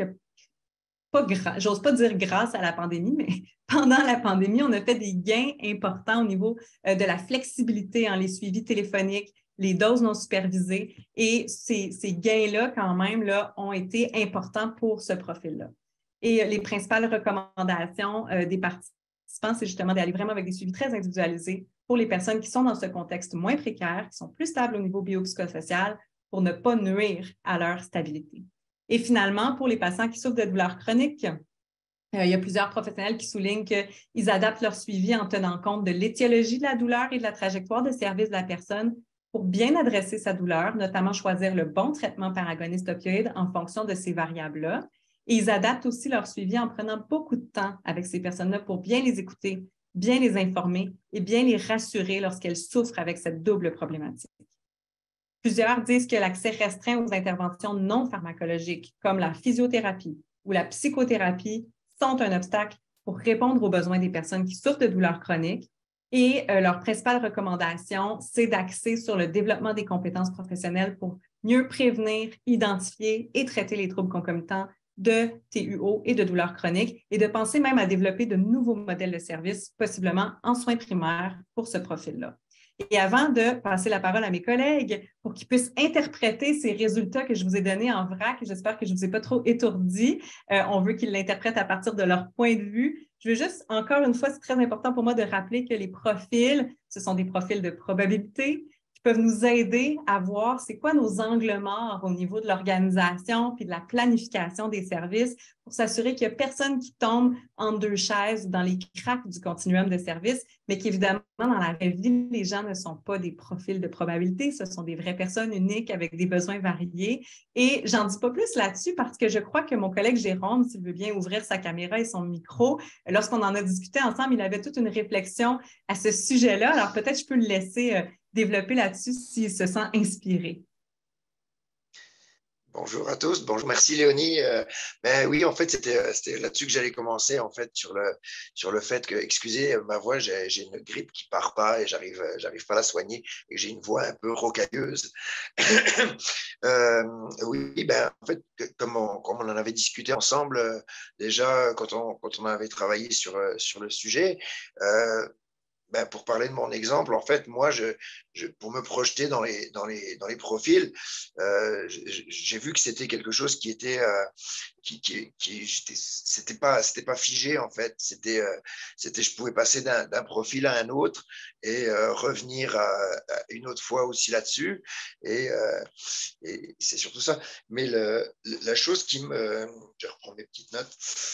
pas gra- j'ose pas dire grâce à la pandémie, mais pendant la pandémie, on a fait des gains importants au niveau euh, de la flexibilité en les suivis téléphoniques, les doses non supervisées, et ces, ces gains-là, quand même, là, ont été importants pour ce profil-là. Et euh, les principales recommandations euh, des participants, c'est justement d'aller vraiment avec des suivis très individualisés pour les personnes qui sont dans ce contexte moins précaire, qui sont plus stables au niveau biopsychosocial pour ne pas nuire à leur stabilité. Et finalement, pour les patients qui souffrent de douleurs chroniques, euh, il y a plusieurs professionnels qui soulignent qu'ils adaptent leur suivi en tenant compte de l'étiologie de la douleur et de la trajectoire de service de la personne pour bien adresser sa douleur, notamment choisir le bon traitement par agoniste opioïde en fonction de ces variables-là. Et ils adaptent aussi leur suivi en prenant beaucoup de temps avec ces personnes-là pour bien les écouter, bien les informer et bien les rassurer lorsqu'elles souffrent avec cette double problématique. Plusieurs disent que l'accès restreint aux interventions non pharmacologiques, comme la physiothérapie ou la psychothérapie, sont un obstacle pour répondre aux besoins des personnes qui souffrent de douleurs chroniques. Et euh, leur principale recommandation, c'est d'axer sur le développement des compétences professionnelles pour mieux prévenir, identifier et traiter les troubles concomitants de T U O et de douleurs chroniques et de penser même à développer de nouveaux modèles de services, possiblement en soins primaires pour ce profil-là. Et avant de passer la parole à mes collègues pour qu'ils puissent interpréter ces résultats que je vous ai donnés en vrac, j'espère que je ne vous ai pas trop étourdi, euh, on veut qu'ils l'interprètent à partir de leur point de vue. Je veux juste, encore une fois, c'est très important pour moi de rappeler que les profils, ce sont des profils de probabilité qui peuvent nous aider à voir c'est quoi nos angles morts au niveau de l'organisation puis de la planification des services pour s'assurer qu'il n'y a personne qui tombe en deux chaises dans les cracks du continuum de services, mais qu'évidemment, dans la vraie vie, les gens ne sont pas des profils de probabilité, ce sont des vraies personnes uniques avec des besoins variés. Et j'en dis pas plus là-dessus parce que je crois que mon collègue Jérôme, s'il veut bien ouvrir sa caméra et son micro, lorsqu'on en a discuté ensemble, il avait toute une réflexion à ce sujet-là. Alors peut-être je peux le laisser euh, développer là-dessus s'il se sent inspiré. Bonjour à tous, bonjour, merci Léonie. Euh, ben oui, en fait, c'était, c'était là-dessus que j'allais commencer, en fait, sur le, sur le fait que, excusez ma voix, j'ai, j'ai une grippe qui part pas et j'arrive, j'arrive pas à la soigner et j'ai une voix un peu rocailleuse. euh, oui, ben en fait, comme on, comme on en avait discuté ensemble, euh, déjà, quand on, quand on avait travaillé sur, sur le sujet, euh, ben, pour parler de mon exemple, en fait, moi, je, je, pour me projeter dans les, dans les, dans les profils, euh, j'ai vu que c'était quelque chose qui était, euh, qui, qui, qui c'était pas, c'était pas figé en fait. C'était, euh, c'était, je pouvais passer d'un, d'un profil à un autre et euh, revenir à, à une autre fois aussi là-dessus. Et, euh, et c'est surtout ça. Mais le, la chose qui me, je reprends mes petites notes,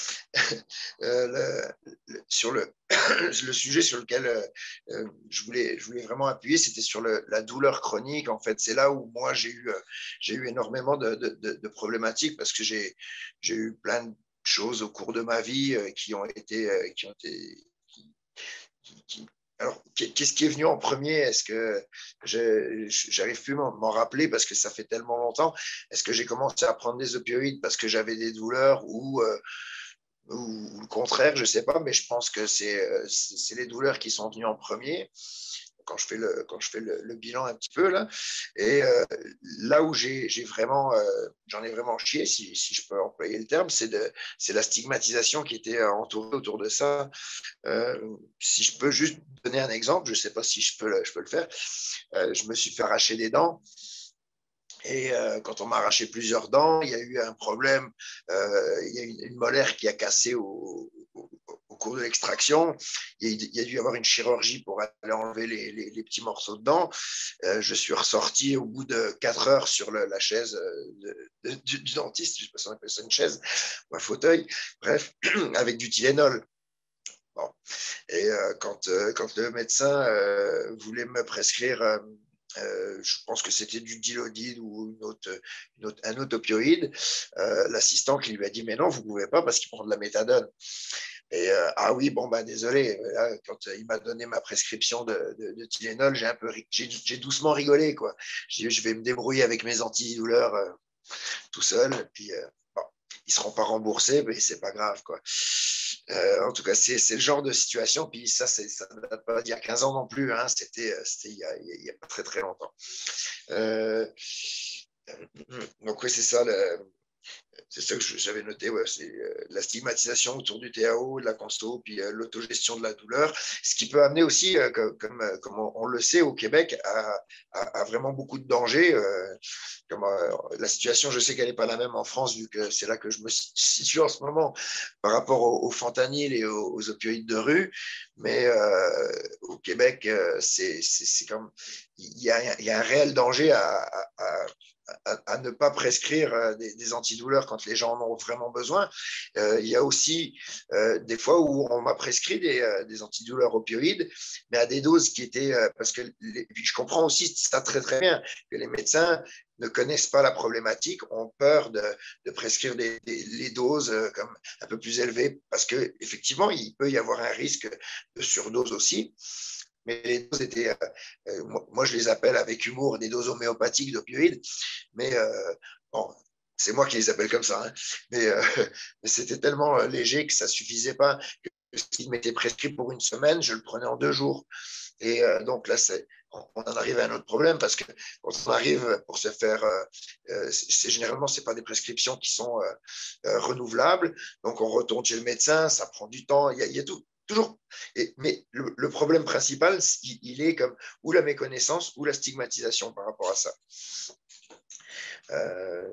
euh, le, le, sur le, le sujet sur lequel euh, je voulais, je voulais vraiment appuyer, c'était sur le, la douleur chronique. En fait, c'est là où moi j'ai eu, j'ai eu énormément de, de, de, de problématiques parce que j'ai, j'ai eu plein de choses au cours de ma vie euh, qui ont été, euh, qui ont été, qui, qui, qui, alors, qu'est-ce qui est venu en premier? Est-ce que je j'arrive plus à m'en rappeler parce que ça fait tellement longtemps? Est-ce que j'ai commencé à prendre des opioïdes parce que j'avais des douleurs ou euh, ou le contraire, je ne sais pas, mais je pense que c'est, c'est les douleurs qui sont venues en premier quand je fais le, quand je fais le, le bilan un petit peu là. Et euh, là où j'ai, j'ai vraiment, euh, j'en ai vraiment chié, si, si je peux employer le terme, c'est, de, c'est la stigmatisation qui était entourée autour de ça. Euh, si je peux juste donner un exemple, je ne sais pas si je peux le, je peux le faire, euh, je me suis fait arracher des dents. Et euh, quand on m'a arraché plusieurs dents, il y a eu un problème, euh, il y a une, une molaire qui a cassé au, au, au cours de l'extraction. Il, il y a dû y avoir une chirurgie pour aller enlever les, les, les petits morceaux de dents. Euh, je suis ressorti au bout de quatre heures sur le, la chaise de, de, du, du dentiste, je ne sais pas si on appelle ça une chaise ou un fauteuil, bref, avec du Tylenol. Bon. Et euh, quand, euh, quand le médecin euh, voulait me prescrire... Euh, Euh, je pense que c'était du Dilaudid ou une autre, une autre, un autre opioïde, euh, l'assistant qui lui a dit mais non, vous ne pouvez pas parce qu'il prend de la méthadone. Et euh, ah oui, bon, bah désolé, là, quand il m'a donné ma prescription de, de, de Tylenol, j'ai un peu j'ai, j'ai doucement rigolé, quoi. J'ai dit, je vais me débrouiller avec mes antidouleurs euh, tout seul, et puis euh, bon, ils ne seront pas remboursés, mais c'est pas grave, quoi. Euh, en tout cas, c'est, c'est le genre de situation. Puis ça, c'est, ça ne date pas d'il y a quinze ans non plus. Hein, c'était, c'était il n'y a, a pas très, très longtemps. Euh, donc, oui, c'est ça. Le, c'est ça que j'avais noté. Ouais, c'est euh, la stigmatisation autour du T A O, de la conso, puis euh, l'autogestion de la douleur. Ce qui peut amener aussi, euh, comme, comme, comme on, on le sait au Québec, à, à, à vraiment beaucoup de dangers. Euh, comme, euh, la situation, je sais qu'elle n'est pas la même en France, vu que c'est là que je me situe en ce moment par rapport au, au fentanyl et aux, aux opioïdes de rue. Mais euh, au Québec, euh, c'est, c'est, c'est comme il y a, il y a un réel danger à, à, à À, à ne pas prescrire des, des antidouleurs quand les gens en ont vraiment besoin. Euh, il y a aussi euh, des fois où on m'a prescrit des, euh, des antidouleurs opioïdes, mais à des doses qui étaient... Euh, parce que les, je comprends aussi ça très très bien, que les médecins ne connaissent pas la problématique, ont peur de, de prescrire des, des, les doses euh, comme un peu plus élevées, parce qu'effectivement, il peut y avoir un risque de surdose aussi. Mais les doses étaient, euh, moi, moi je les appelle avec humour des doses homéopathiques d'opioïdes, mais euh, bon, c'est moi qui les appelle comme ça, hein. mais, euh, mais c'était tellement léger que ça ne suffisait pas, que ce qui m'était prescrit pour une semaine, je le prenais en deux jours. Et euh, donc là, c'est, on en arrive à un autre problème parce que quand on arrive pour se faire, euh, c'est, généralement, ce n'est pas des prescriptions qui sont euh, euh, renouvelables, donc on retourne chez le médecin, ça prend du temps, il y a, il y a tout. Toujours. Et, mais le, le problème principal, il, il est comme ou la méconnaissance ou la stigmatisation par rapport à ça. Euh,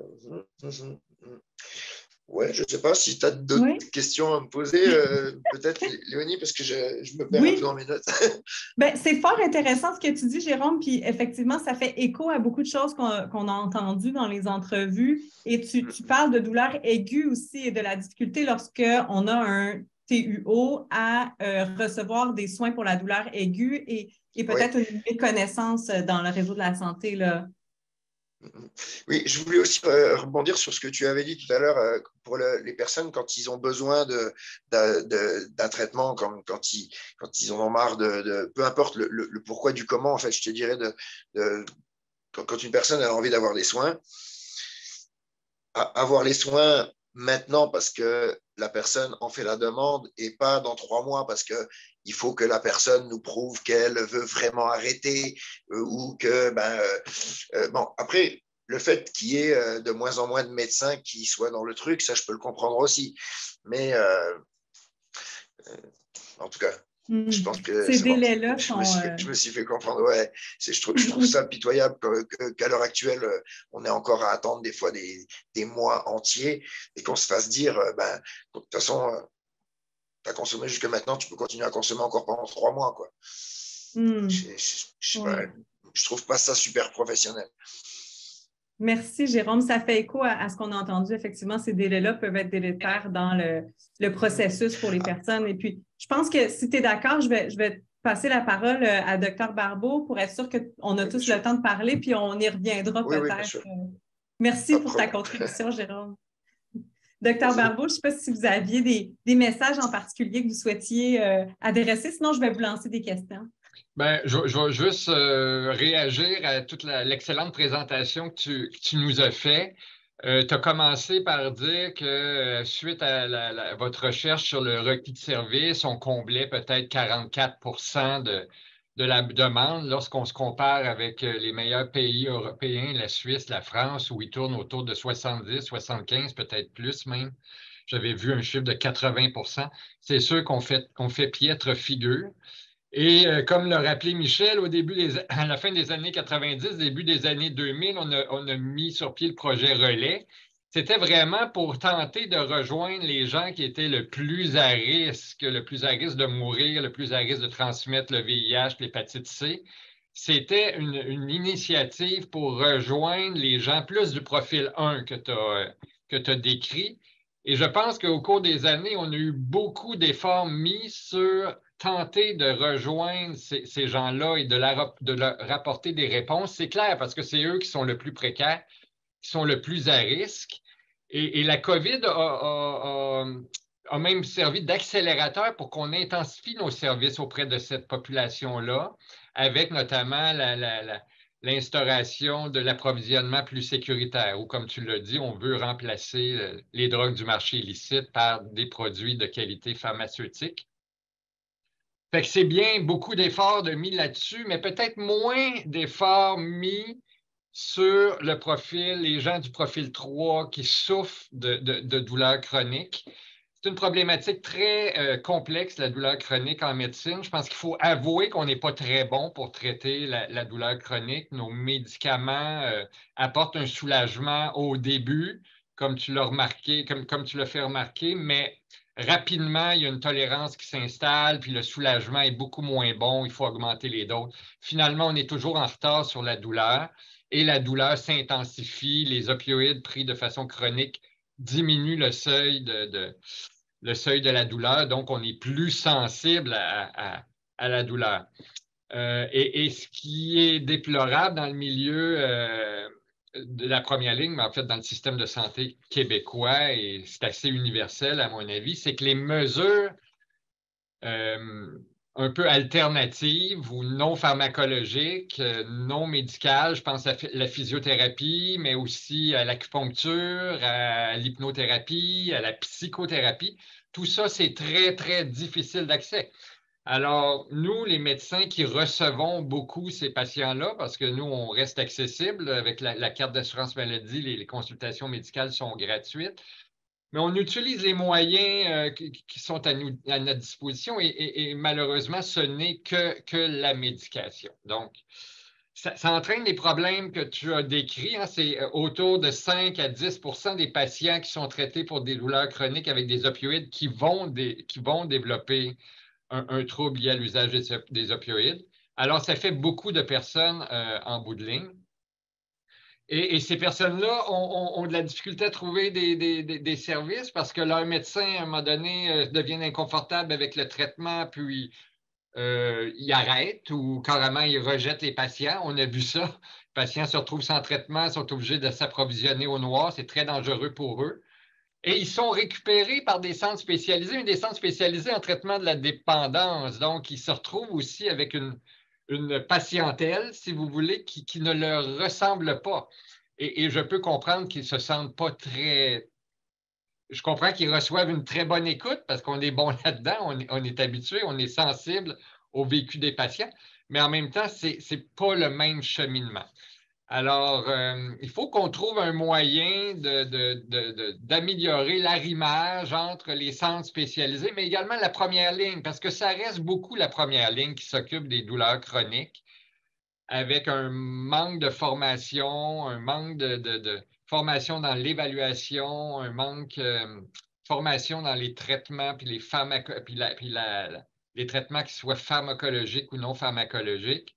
ouais, je ne sais pas si tu as d'autres oui. questions à me poser, euh, peut-être, Léonie, parce que je, je me perds oui. un peu dans mes notes. Ben, c'est fort intéressant ce que tu dis, Jérôme, puis effectivement, ça fait écho à beaucoup de choses qu'on, qu'on a entendues dans les entrevues. Et tu, tu parles de douleur aiguë aussi et de la difficulté lorsqu'on a un T U O à euh, recevoir des soins pour la douleur aiguë et, et peut-être oui. une méconnaissance dans le réseau de la santé, là. Oui, je voulais aussi euh, rebondir sur ce que tu avais dit tout à l'heure euh, pour le, les personnes quand ils ont besoin de, de, de, d'un traitement, quand, quand, ils, quand ils en ont marre de, de peu importe le, le, le pourquoi du comment, en fait, je te dirais de, de quand, quand une personne a envie d'avoir des soins, à, avoir les soins maintenant parce que la personne en fait la demande et pas dans trois mois parce que il faut que la personne nous prouve qu'elle veut vraiment arrêter euh, ou que, ben, euh, euh, bon, après, le fait qu'il y ait euh, de moins en moins de médecins qui soient dans le truc, ça, je peux le comprendre aussi. Mais, euh, euh, en tout cas, Mmh. Je pense que ces délais-là je, sont... me suis, euh... je me suis fait comprendre. Ouais, je trouve, je trouve ça pitoyable qu'à l'heure actuelle, on est encore à attendre des fois des, des mois entiers et qu'on se fasse dire, ben, de toute façon, tu as consommé jusque maintenant, tu peux continuer à consommer encore pendant trois mois. Quoi. Mmh. Je, je, je, Oui. pas, je trouve pas ça super professionnel. Merci, Jérôme. Ça fait écho à, à ce qu'on a entendu. Effectivement, ces délais-là peuvent être délétères dans le, le processus pour les personnes. Et puis, je pense que si tu es d'accord, je vais, je vais passer la parole à Dr Barbeau pour être sûr qu'on a oui, tous le temps de parler, puis on y reviendra oui, peut-être. Oui, Merci Pas pour ta contribution, Jérôme. Docteur Barbeau, je ne sais pas si vous aviez des, des messages en particulier que vous souhaitiez euh, adresser, sinon je vais vous lancer des questions. Bien, je, je vais juste euh, réagir à toute l'excellente présentation que tu, que tu nous as faite. Euh, tu as commencé par dire que euh, suite à la, la, votre recherche sur le requis de service, on comblait peut-être quarante-quatre pour cent de, de la demande lorsqu'on se compare avec les meilleurs pays européens, la Suisse, la France, où ils tournent autour de soixante-dix, soixante-quinze, peut-être plus même. J'avais vu un chiffre de quatre-vingts pour cent. C'est sûr qu'on fait, qu'on fait piètre figure. Et euh, comme l'a rappelé Michel, au début des, à la fin des années quatre-vingt-dix, début des années deux mille, on a, on a mis sur pied le projet Relais. C'était vraiment pour tenter de rejoindre les gens qui étaient le plus à risque, le plus à risque de mourir, le plus à risque de transmettre le V I H, l'hépatite C. C'était une, une initiative pour rejoindre les gens plus du profil un que tu as, que tu as décrit. Et je pense qu'au cours des années, on a eu beaucoup d'efforts mis sur tenter de rejoindre ces, ces gens-là et de, la, de leur rapporter des réponses. C'est clair parce que c'est eux qui sont le plus précaires, qui sont le plus à risque. Et, et la COVID a, a, a, a même servi d'accélérateur pour qu'on intensifie nos services auprès de cette population-là, avec notamment la, la, la, l'instauration de l'approvisionnement plus sécuritaire, ou comme tu l'as dit, on veut remplacer les drogues du marché illicite par des produits de qualité pharmaceutique. Fait que c'est bien beaucoup d'efforts de mis là-dessus, mais peut-être moins d'efforts mis sur le profil, les gens du profil trois qui souffrent de, de, de douleurs chroniques. C'est une problématique très euh, complexe, la douleur chronique en médecine. Je pense qu'il faut avouer qu'on n'est pas très bon pour traiter la, la douleur chronique. Nos médicaments euh, apportent un soulagement au début, comme tu l'as remarqué, comme, comme tu l'as fait remarquer, mais rapidement, il y a une tolérance qui s'installe, puis le soulagement est beaucoup moins bon, il faut augmenter les doses. Finalement, on est toujours en retard sur la douleur et la douleur s'intensifie. Les opioïdes pris de façon chronique diminuent le seuil de, de, le seuil de la douleur, donc on est plus sensible à, à, à la douleur. Euh, et, et ce qui est déplorable dans le milieu euh, de la première ligne, mais en fait dans le système de santé québécois, et c'est assez universel à mon avis, c'est que les mesures euh, un peu alternatives ou non pharmacologiques, euh, non médicales, je pense à la physiothérapie, mais aussi à l'acupuncture, à l'hypnothérapie, à la psychothérapie, tout ça, c'est très, très difficile d'accès. Alors, nous, les médecins qui recevons beaucoup ces patients-là, parce que nous, on reste accessible avec la, la carte d'assurance maladie, les, les consultations médicales sont gratuites, mais on utilise les moyens euh, qui, qui sont à, nous, à notre disposition et, et, et malheureusement, ce n'est que, que la médication. Donc, ça, ça entraîne les problèmes que tu as décrits. Hein, c'est autour de cinq à dix pour cent des patients qui sont traités pour des douleurs chroniques avec des opioïdes qui vont, des, qui vont développer Un, un trouble lié à l'usage des, des opioïdes. Alors, ça fait beaucoup de personnes euh, en bout de ligne. Et, et ces personnes-là ont, ont, ont de la difficulté à trouver des, des, des, des services parce que leur médecin, à un moment donné, euh, devient inconfortable avec le traitement, puis euh, il arrête ou carrément il rejette les patients. On a vu ça. Les patients se retrouvent sans traitement, sont obligés de s'approvisionner au noir. C'est très dangereux pour eux. Et ils sont récupérés par des centres spécialisés, mais des centres spécialisés en traitement de la dépendance. Donc, ils se retrouvent aussi avec une, une patientèle, si vous voulez, qui, qui ne leur ressemble pas. Et, et je peux comprendre qu'ils ne se sentent pas très... Je comprends qu'ils reçoivent une très bonne écoute parce qu'on est bon là-dedans, on, on est habitué, on est sensible au vécu des patients, mais en même temps, ce n'est pas le même cheminement. Alors, euh, il faut qu'on trouve un moyen de, de, de, de, d'améliorer l'arrimage entre les centres spécialisés, mais également la première ligne, parce que ça reste beaucoup la première ligne qui s'occupe des douleurs chroniques, avec un manque de formation, un manque de, de, de formation dans l'évaluation, un manque de euh, formation dans les traitements, puis les, pharmaco puis la, puis la, la, les traitements qui soient pharmacologiques ou non pharmacologiques.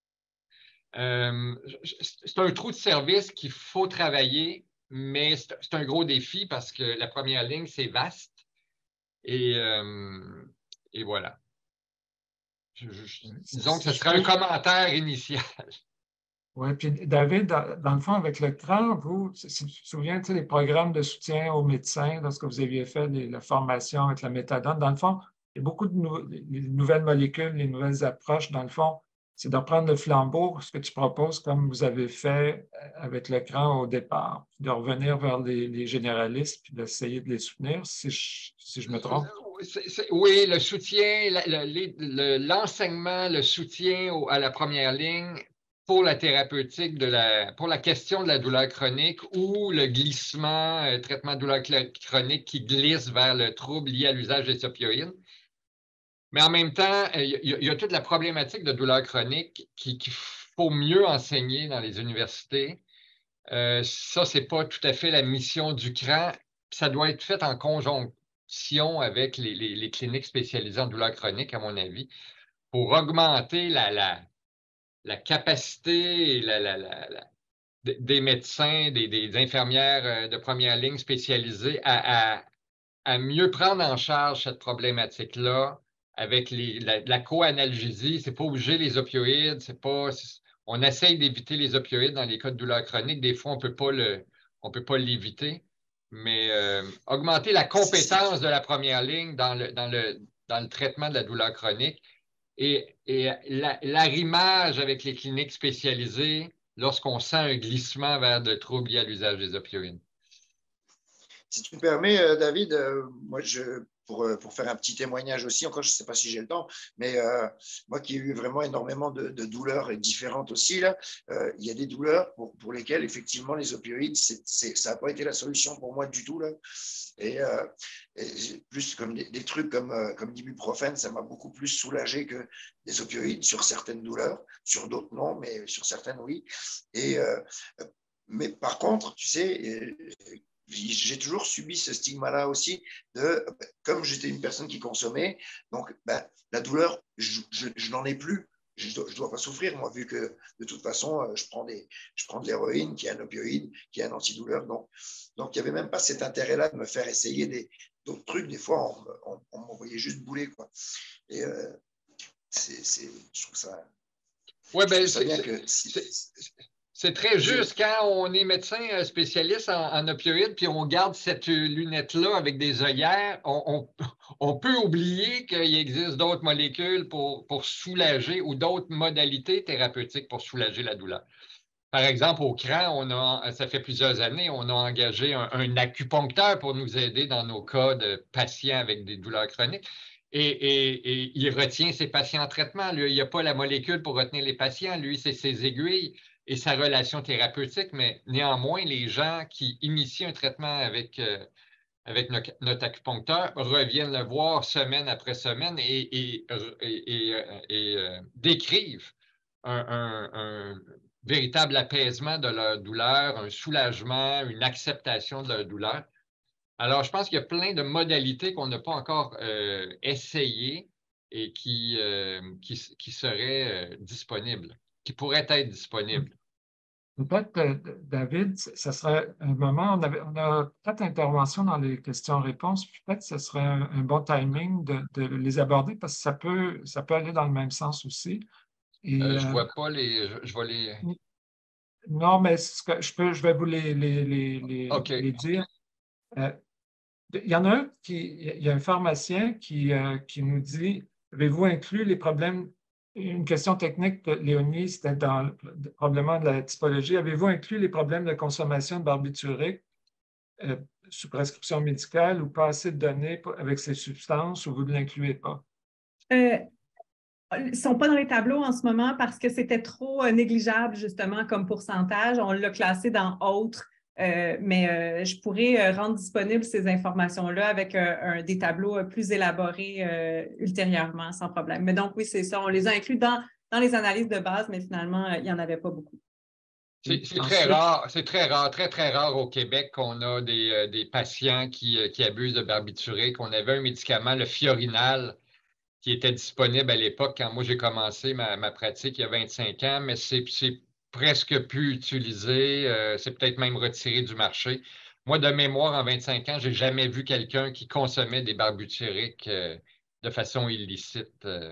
Euh, c'est un trou de service qu'il faut travailler, mais c'est un gros défi parce que la première ligne, c'est vaste. Et, euh, et voilà. Je, je, disons que ce serait un commentaire initial. Oui, puis David, dans, dans le fond, avec le C R A N, vous, si tu te souviens, tu sais, les programmes de soutien aux médecins, lorsque vous aviez fait les, la formation avec la méthadone, dans le fond, il y a beaucoup de nou les nouvelles molécules, les nouvelles approches, dans le fond, c'est de reprendre le flambeau, ce que tu proposes, comme vous avez fait avec le C R A N au départ, de revenir vers les, les généralistes, puis d'essayer de les soutenir, si je, si je me trompe. C'est, c'est, oui, le soutien, l'enseignement, le, le, le soutien au, à la première ligne pour la thérapeutique, de la, pour la question de la douleur chronique ou le glissement, euh, traitement de douleur chronique qui glisse vers le trouble lié à l'usage des opioïdes. Mais en même temps, il y, y a toute la problématique de douleur chronique qu'il qui faut mieux enseigner dans les universités. Euh, ça, ce n'est pas tout à fait la mission du C R A N. Ça doit être fait en conjonction avec les, les, les cliniques spécialisées en douleur chronique, à mon avis, pour augmenter la, la, la capacité et la, la, la, la, des médecins, des, des infirmières de première ligne spécialisées à, à, à mieux prendre en charge cette problématique-là avec les, la, la co-analgésie. Ce n'est pas obligé les opioïdes, c'est pas. On essaye d'éviter les opioïdes dans les cas de douleur chronique. Des fois, on peut pas le, on peut pas l'éviter, mais euh, augmenter la compétence de la première ligne dans le, dans le, dans le traitement de la douleur chronique et, et l'arrimage avec les cliniques spécialisées lorsqu'on sent un glissement vers de troubles liés à l'usage des opioïdes. Si tu me permets, euh, David, euh, moi, je, pour, pour faire un petit témoignage aussi, encore, je ne sais pas si j'ai le temps, mais euh, moi qui ai eu vraiment énormément de, de douleurs différentes aussi, là, euh, il y a des douleurs pour, pour lesquelles, effectivement, les opioïdes, c'est, c'est, ça n'a pas été la solution pour moi du tout. Là. Et, euh, et plus comme des, des trucs comme, euh, comme l'ibuprofène, ça m'a beaucoup plus soulagé que des opioïdes sur certaines douleurs, sur d'autres non, mais sur certaines, oui. Et, euh, mais par contre, tu sais, j'ai toujours subi ce stigma-là aussi, de, comme j'étais une personne qui consommait, donc ben, la douleur, je, je, je n'en ai plus, je ne dois, dois pas souffrir, moi, vu que de toute façon, je prends, des, je prends de l'héroïne, qui est un opioïde, qui est un antidouleur, donc, donc il n'y avait même pas cet intérêt-là de me faire essayer des, d'autres trucs, des fois, on, on, on m'envoyait juste bouler, quoi. Et euh, c'est, c'est, je trouve ça... Ouais, ben, c'est, c'est, c'est très juste. Quand on est médecin spécialiste en, en opioïdes, puis on garde cette lunette-là avec des œillères, on, on, on peut oublier qu'il existe d'autres molécules pour, pour soulager ou d'autres modalités thérapeutiques pour soulager la douleur. Par exemple, au C R A N, on a, ça fait plusieurs années, on a engagé un, un acupuncteur pour nous aider dans nos cas de patients avec des douleurs chroniques. Et, et, et il retient ses patients en traitement. Lui, il n'y a pas la molécule pour retenir les patients. Lui, c'est ses aiguilles et sa relation thérapeutique. Mais néanmoins, les gens qui initient un traitement avec, euh, avec notre, notre acupuncteur reviennent le voir semaine après semaine et, et, et, et, et euh, décrivent un, un, un véritable apaisement de leur douleur, un soulagement, une acceptation de leur douleur. Alors, je pense qu'il y a plein de modalités qu'on n'a pas encore euh, essayées et qui, euh, qui, qui seraient euh, disponibles, qui pourraient être disponibles. Peut-être, David, ce serait un moment, on, avait, on a peut-être intervention dans les questions-réponses, peut-être que ce serait un, un bon timing de, de les aborder parce que ça peut, ça peut aller dans le même sens aussi. Et, euh, je ne euh, vois pas les... Je, je vois les... Non, mais ce que je, peux, je vais vous les, les, les, les, okay. les dire. Euh, il y en a un qui, il y a un pharmacien qui, euh, qui nous dit, avez-vous inclus les problèmes, une question technique de Léonie, c'était dans le, probablement de la typologie, avez-vous inclus les problèmes de consommation de barbiturique euh, sous prescription médicale ou pas assez de données avec ces substances ou vous ne l'incluez pas? Euh, Ils ne sont pas dans les tableaux en ce moment parce que c'était trop euh, négligeable, justement, comme pourcentage. On l'a classé dans « Autres », euh, mais euh, je pourrais euh, rendre disponibles ces informations-là avec euh, un, des tableaux euh, plus élaborés euh, ultérieurement, sans problème. Mais donc, oui, c'est ça. On les a inclus dans, dans les analyses de base, mais finalement, euh, il n'y en avait pas beaucoup. C'est très rare, c'est très rare, très, très rare au Québec qu'on a des, euh, des patients qui, euh, qui abusent de barbiturique. On avait un médicament, le Fiorinal, qui était disponible à l'époque quand moi j'ai commencé ma, ma pratique il y a vingt-cinq ans, mais c'est presque plus utilisé, euh, c'est peut-être même retiré du marché. Moi, de mémoire, en vingt-cinq ans, j'ai jamais vu quelqu'un qui consommait des barbituriques euh, de façon illicite. Euh.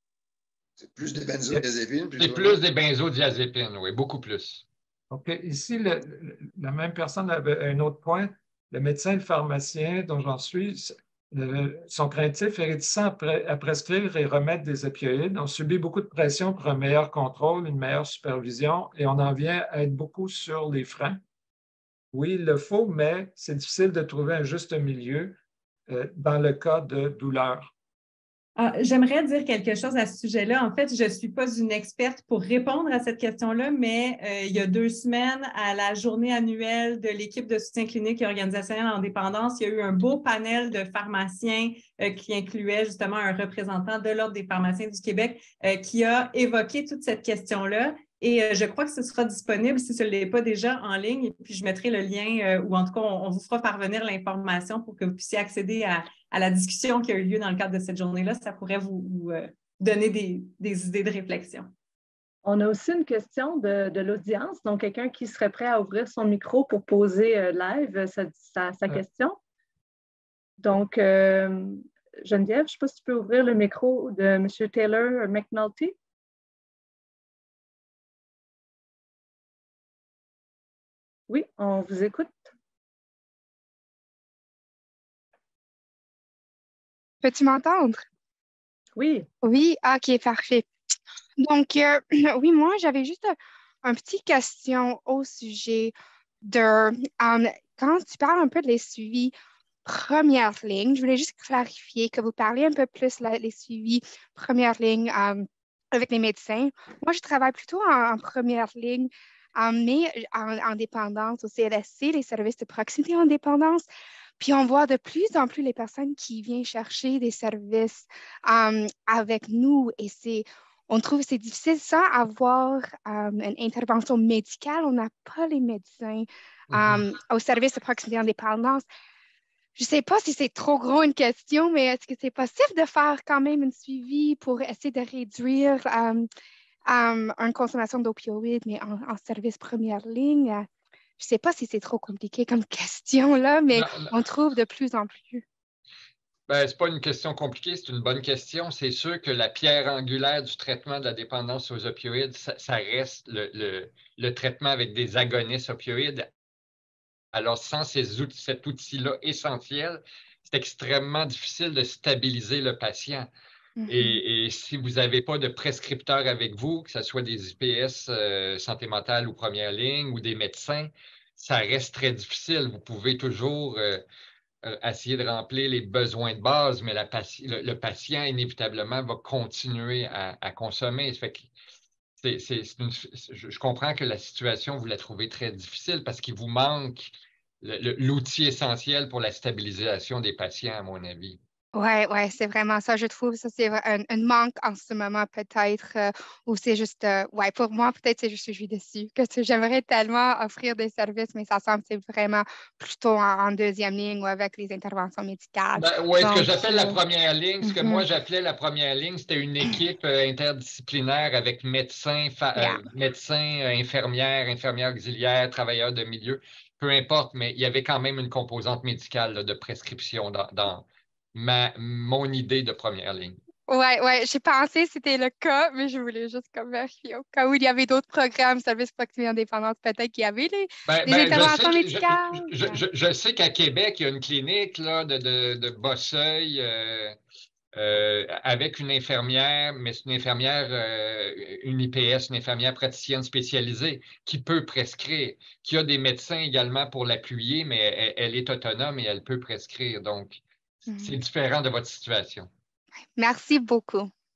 C'est plus des benzodiazépines plutôt? C'est plus des benzodiazépines, oui, beaucoup plus. OK. Ici, le, le, la même personne avait un autre point. Le médecin et le pharmacien dont j'en suis le, sont craintifs et réticents à, pre, à prescrire et remettre des opioïdes. On subit beaucoup de pression pour un meilleur contrôle, une meilleure supervision et on en vient à être beaucoup sur les freins. Oui, il le faut, mais c'est difficile de trouver un juste milieu euh, dans le cas de douleur. Ah, j'aimerais dire quelque chose à ce sujet-là. En fait, je ne suis pas une experte pour répondre à cette question-là, mais euh, il y a deux semaines, à la journée annuelle de l'équipe de soutien clinique et organisationnel en dépendance, il y a eu un beau panel de pharmaciens euh, qui incluait justement un représentant de l'Ordre des pharmaciens du Québec euh, qui a évoqué toute cette question-là. Et euh, je crois que ce sera disponible, si ce ne l'est pas déjà, en ligne. Et puis, je mettrai le lien, euh, ou en tout cas, on, on vous fera parvenir l'information pour que vous puissiez accéder à, à la discussion qui a eu lieu dans le cadre de cette journée-là. Ça pourrait vous, vous euh, donner des, des idées de réflexion. On a aussi une question de, de l'audience, donc quelqu'un qui serait prêt à ouvrir son micro pour poser euh, live sa, sa, sa question. Donc, euh, Geneviève, je ne sais pas si tu peux ouvrir le micro de M. Taylor McNulty. Oui, on vous écoute. Peux-tu m'entendre? Oui. Oui, ok, parfait. Donc, euh, oui, moi, j'avais juste un, un petit question au sujet de, um, quand tu parles un peu de les suivis première ligne, je voulais juste clarifier que vous parlez un peu plus la, les suivis première ligne um, avec les médecins. Moi, je travaille plutôt en, en première ligne, um, mais en, en dépendance au C L S C, les services de proximité en dépendance. Puis on voit de plus en plus les personnes qui viennent chercher des services um, avec nous et c'est, on trouve que c'est difficile sans avoir um, une intervention médicale. On n'a pas les médecins um, mm-hmm. au service de proximité en dépendance. Je ne sais pas si c'est trop gros une question, mais est-ce que c'est possible de faire quand même un suivi pour essayer de réduire um, um, une consommation d'opioïdes, mais en, en service première ligne? Je ne sais pas si c'est trop compliqué comme question, là, mais non, non. On trouve de plus en plus. Ben, ce n'est pas une question compliquée, c'est une bonne question. C'est sûr que la pierre angulaire du traitement de la dépendance aux opioïdes, ça, ça reste le, le, le traitement avec des agonistes opioïdes. Alors, sans ces outils, cet outil-là essentiel, c'est extrêmement difficile de stabiliser le patient. Mm-hmm. Et, et si vous n'avez pas de prescripteur avec vous, que ce soit des I P S euh, santé mentale ou première ligne ou des médecins, ça reste très difficile. Vous pouvez toujours euh, euh, essayer de remplir les besoins de base, mais la, le, le patient, inévitablement, va continuer à, à consommer. Ça fait que c'est, c'est, c'est une, je comprends que la situation, vous la trouvez très difficile parce qu'il vous manque le, le, l'outil essentiel pour la stabilisation des patients, à mon avis. Oui, ouais, c'est vraiment ça. Je trouve ça, c'est un, un manque en ce moment, peut-être, euh, ou c'est juste, euh, ouais, pour moi, peut-être c'est juste que je suis déçue, que j'aimerais tellement offrir des services, mais ça semble c'est vraiment plutôt en, en deuxième ligne ou avec les interventions médicales. Ben, oui, ce que j'appelle euh... la première ligne, ce que mm-hmm. moi j'appelais la première ligne, c'était une équipe euh, interdisciplinaire avec médecins, yeah. euh, médecins, euh, infirmières, infirmières auxiliaires, travailleurs de milieu, peu importe, mais il y avait quand même une composante médicale là, de prescription dans, dans Ma, mon idée de première ligne. Oui, ouais, j'ai pensé que c'était le cas, mais je voulais juste comme vérifier au cas où il y avait d'autres programmes, services proximité indépendance, peut-être qu'il y avait les, ben, des ben, interventions je médicales. Je, je, je, je sais qu'à Québec, il y a une clinique là, de, de, de Bosseuil euh, euh, avec une infirmière, mais c'est une infirmière, euh, une I P S, une infirmière praticienne spécialisée qui peut prescrire, qui a des médecins également pour l'appuyer, mais elle, elle est autonome et elle peut prescrire. Donc, c'est différent de votre situation. Merci beaucoup.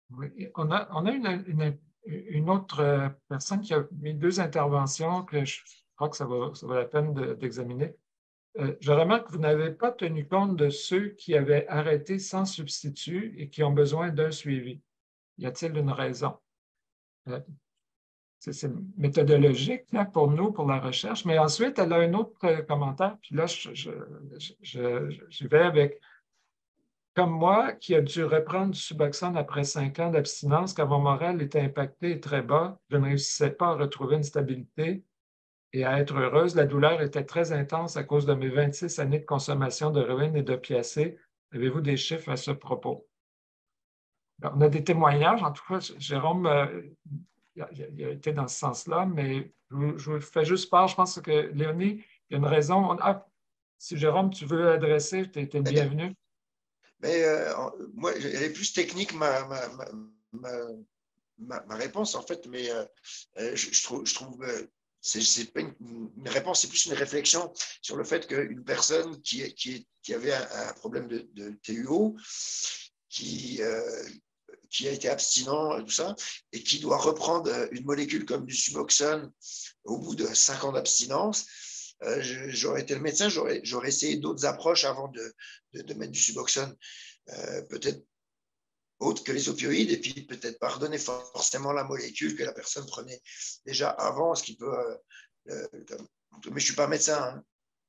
Oui. On a, on a une, une, une autre personne qui a mis deux interventions que je crois que ça vaut, ça vaut la peine de, d'examiner. Euh, je remarque que vous n'avez pas tenu compte de ceux qui avaient arrêté sans substitut et qui ont besoin d'un suivi. Y a-t-il une raison? Euh, C'est méthodologique là, pour nous, pour la recherche. Mais ensuite, elle a un autre commentaire. Puis là, je, je, je, je, je vais avec, comme moi, qui a dû reprendre du Suboxone après cinq ans d'abstinence, car mon moral était impacté et très bas. Je ne réussissais pas à retrouver une stabilité et à être heureuse. La douleur était très intense à cause de mes vingt-six années de consommation d'héroïne et d'opiacés. Avez-vous des chiffres à ce propos? Alors, on a des témoignages. En tout cas, Jérôme... Euh, il a été dans ce sens-là, mais je vous, je vous fais juste part. Je pense que, Léonie, il y a une raison. Ah, si Jérôme, tu veux adresser, tu es le bienvenu. Mais euh, moi, elle est plus technique, ma, ma, ma, ma, ma réponse, en fait, mais euh, je, je trouve, je trouve euh, c'est, c'est pas une, une réponse, c'est plus une réflexion sur le fait qu'une personne qui, qui, qui avait un, un problème de, de T U O, qui, euh, qui a été abstinent, tout ça, et qui doit reprendre une molécule comme du Suboxone au bout de cinq ans d'abstinence, euh, j'aurais été le médecin, j'aurais, j'aurais essayé d'autres approches avant de, de, de mettre du Suboxone, euh, peut-être autres que les opioïdes, et puis peut-être pas redonner forcément la molécule que la personne prenait déjà avant, ce qui peut... Euh, euh, comme... Mais je ne suis pas médecin. Hein.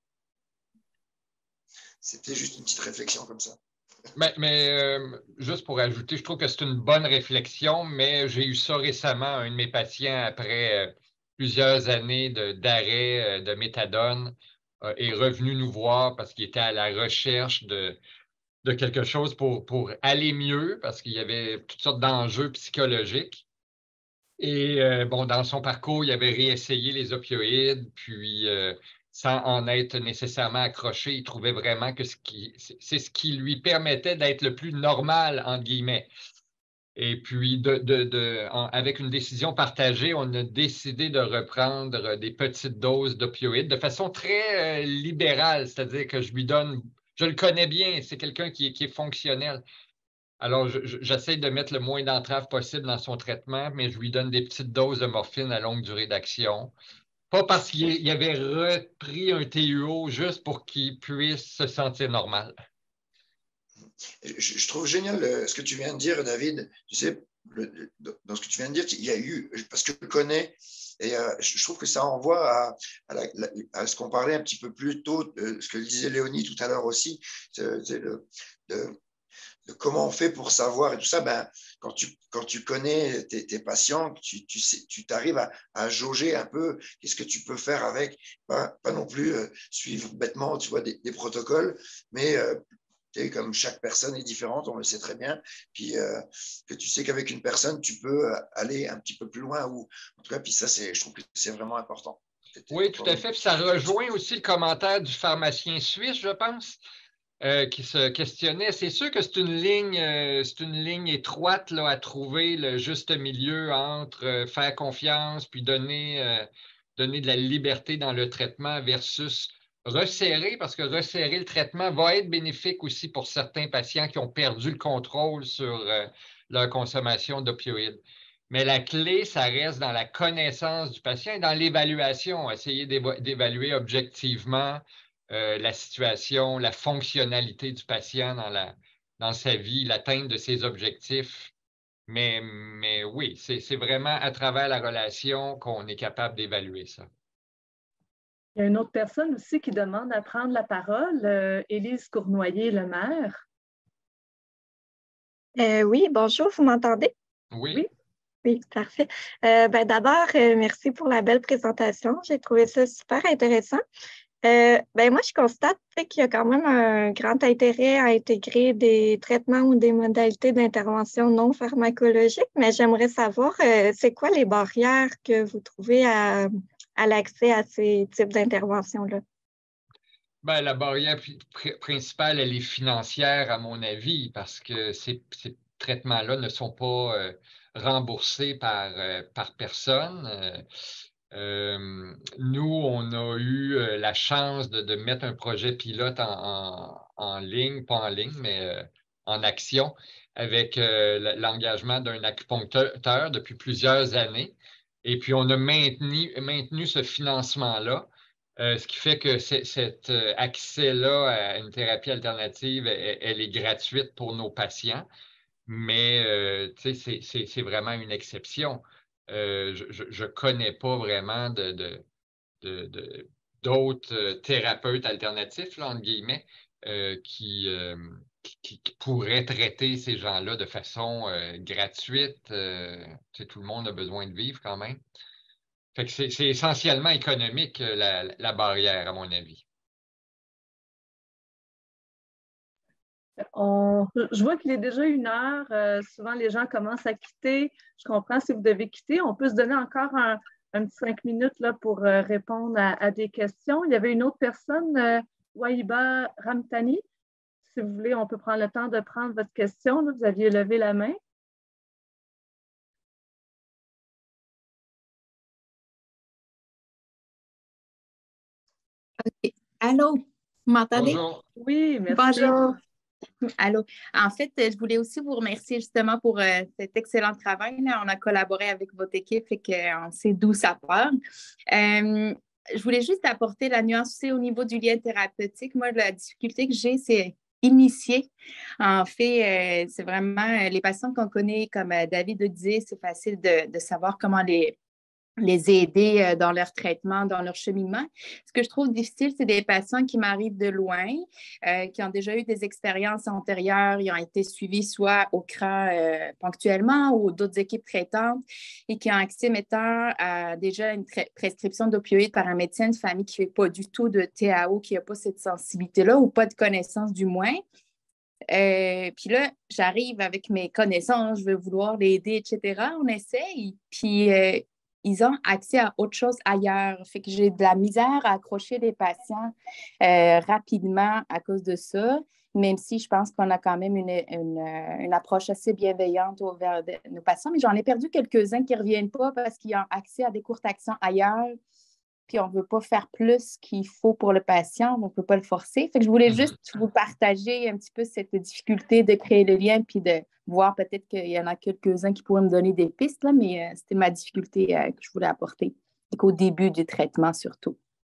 C'était juste une petite réflexion comme ça. Mais, mais euh, juste pour ajouter, je trouve que c'est une bonne réflexion, mais j'ai eu ça récemment, un de mes patients, après euh, plusieurs années de, d'arrêt euh, de méthadone, euh, est revenu nous voir parce qu'il était à la recherche de, de quelque chose pour, pour aller mieux, parce qu'il y avait toutes sortes d'enjeux psychologiques. Et euh, bon, dans son parcours, il avait réessayé les opioïdes, puis... Euh, sans en être nécessairement accroché, il trouvait vraiment que ce qui, c'est ce qui lui permettait d'être le plus normal, entre guillemets. Et puis, de, de, de, en, avec une décision partagée, on a décidé de reprendre des petites doses d'opioïdes de façon très euh, libérale, c'est-à-dire que je lui donne, je le connais bien, c'est quelqu'un qui, qui est fonctionnel. Alors, je, je, j'essaie de mettre le moins d'entraves possible dans son traitement, mais je lui donne des petites doses de morphine à longue durée d'action. Pas parce qu'il avait repris un T U O, juste pour qu'il puisse se sentir normal. Je, je trouve génial ce que tu viens de dire, David. Tu sais, le, dans ce que tu viens de dire, il y a eu, parce que je le connais, et euh, je trouve que ça envoie à, à, la, à ce qu'on parlait un petit peu plus tôt, ce que disait Léonie tout à l'heure aussi, c'est, c'est le, de, de comment on fait pour savoir et tout ça. Ben, quand tu, quand tu connais tes, tes patients, tu, tu, sais, tu t'arrives à, à jauger un peu qu'est-ce que tu peux faire avec, pas, pas non plus euh, suivre bêtement, tu vois, des, des protocoles, mais euh, comme chaque personne est différente, on le sait très bien, puis euh, que tu sais qu'avec une personne, tu peux aller un petit peu plus loin, ou en tout cas, puis ça, c'est, je trouve que c'est vraiment important. Oui, tout à fait. Puis ça rejoint aussi le commentaire du pharmacien suisse, je pense, euh, qui se questionnait. C'est sûr que c'est une ligne, euh, c'est une ligne étroite là, à trouver le juste milieu entre euh, faire confiance puis donner, euh, donner de la liberté dans le traitement versus resserrer, parce que resserrer le traitement va être bénéfique aussi pour certains patients qui ont perdu le contrôle sur euh, leur consommation d'opioïdes. Mais la clé, ça reste dans la connaissance du patient et dans l'évaluation, essayer d'évaluer objectivement euh, la situation, la fonctionnalité du patient dans, la, dans sa vie, l'atteinte de ses objectifs. Mais, mais oui, c'est vraiment à travers la relation qu'on est capable d'évaluer ça. Il y a une autre personne aussi qui demande à prendre la parole, euh, Élise Cournoyer-Lemaire. Euh, oui, bonjour, vous m'entendez? Oui. Oui, oui parfait. Euh, ben, d'abord, euh, merci pour la belle présentation. J'ai trouvé ça super intéressant. Euh, ben, moi, je constate qu'il y a quand même un grand intérêt à intégrer des traitements ou des modalités d'intervention non pharmacologiques, mais j'aimerais savoir, euh, c'est quoi les barrières que vous trouvez à à l'accès à ces types d'interventions-là? Ben, la barrière pr principale, elle est financière, à mon avis, parce que ces, ces traitements-là ne sont pas euh, remboursés par, euh, par personne. Euh, euh, nous, on a eu euh, la chance de, de mettre un projet pilote en, en, en ligne, pas en ligne, mais euh, en action avec euh, l'engagement d'un acupuncteur depuis plusieurs années. Et puis, on a maintenu, maintenu ce financement-là, euh, ce qui fait que cet euh, accès-là à une thérapie alternative, elle, elle est gratuite pour nos patients, mais euh, c'est vraiment une exception. Euh, je ne connais pas vraiment de, de, de, de, d'autres thérapeutes alternatifs, là, entre guillemets, euh, qui, euh, qui, qui pourraient traiter ces gens-là de façon euh, gratuite. Euh, tout le monde a besoin de vivre quand même. Fait que c'est essentiellement économique, la, la barrière, à mon avis. On, je vois qu'il est déjà une heure. Euh, souvent, les gens commencent à quitter. Je comprends si vous devez quitter. On peut se donner encore un, un petit cinq minutes là, pour euh, répondre à, à des questions. Il y avait une autre personne, euh, Wahiba Ramtani. Si vous voulez, on peut prendre le temps de prendre votre question. Là, vous aviez levé la main. OK. Allô, vous m'entendez? Bonjour. Oui, merci. Bonjour. Allô. En fait, je voulais aussi vous remercier justement pour euh, cet excellent travail. Là. On a collaboré avec votre équipe et qu'on sait d'où ça part. Euh, je voulais juste apporter la nuance aussi au niveau du lien thérapeutique. Moi, la difficulté que j'ai, c'est initier. En fait, euh, c'est vraiment les patients qu'on connaît, comme euh, David le disait, c'est facile de, de savoir comment les les aider dans leur traitement, dans leur cheminement. Ce que je trouve difficile, c'est des patients qui m'arrivent de loin, euh, qui ont déjà eu des expériences antérieures, ils ont été suivis soit au C R A euh, ponctuellement ou d'autres équipes traitantes et qui ont accès, mettons, à déjà une prescription d'opioïdes par un médecin de famille qui ne fait pas du tout de T A O, qui n'a pas cette sensibilité-là ou pas de connaissance du moins. Euh, puis là, j'arrive avec mes connaissances, je veux vouloir l'aider, et cetera. On essaye, puis euh, ils ont accès à autre chose ailleurs. Fait que j'ai de la misère à accrocher les patients euh, rapidement à cause de ça, même si je pense qu'on a quand même une, une, une approche assez bienveillante envers nos patients. Mais j'en ai perdu quelques-uns qui ne reviennent pas parce qu'ils ont accès à des courtes actions ailleurs. Puis on ne veut pas faire plus qu'il faut pour le patient, on ne peut pas le forcer. Fait que je voulais juste vous partager un petit peu cette difficulté de créer le lien puis de voir peut-être qu'il y en a quelques-uns qui pourraient me donner des pistes, là, mais euh, c'était ma difficulté euh, que je voulais apporter. Au début du traitement, surtout.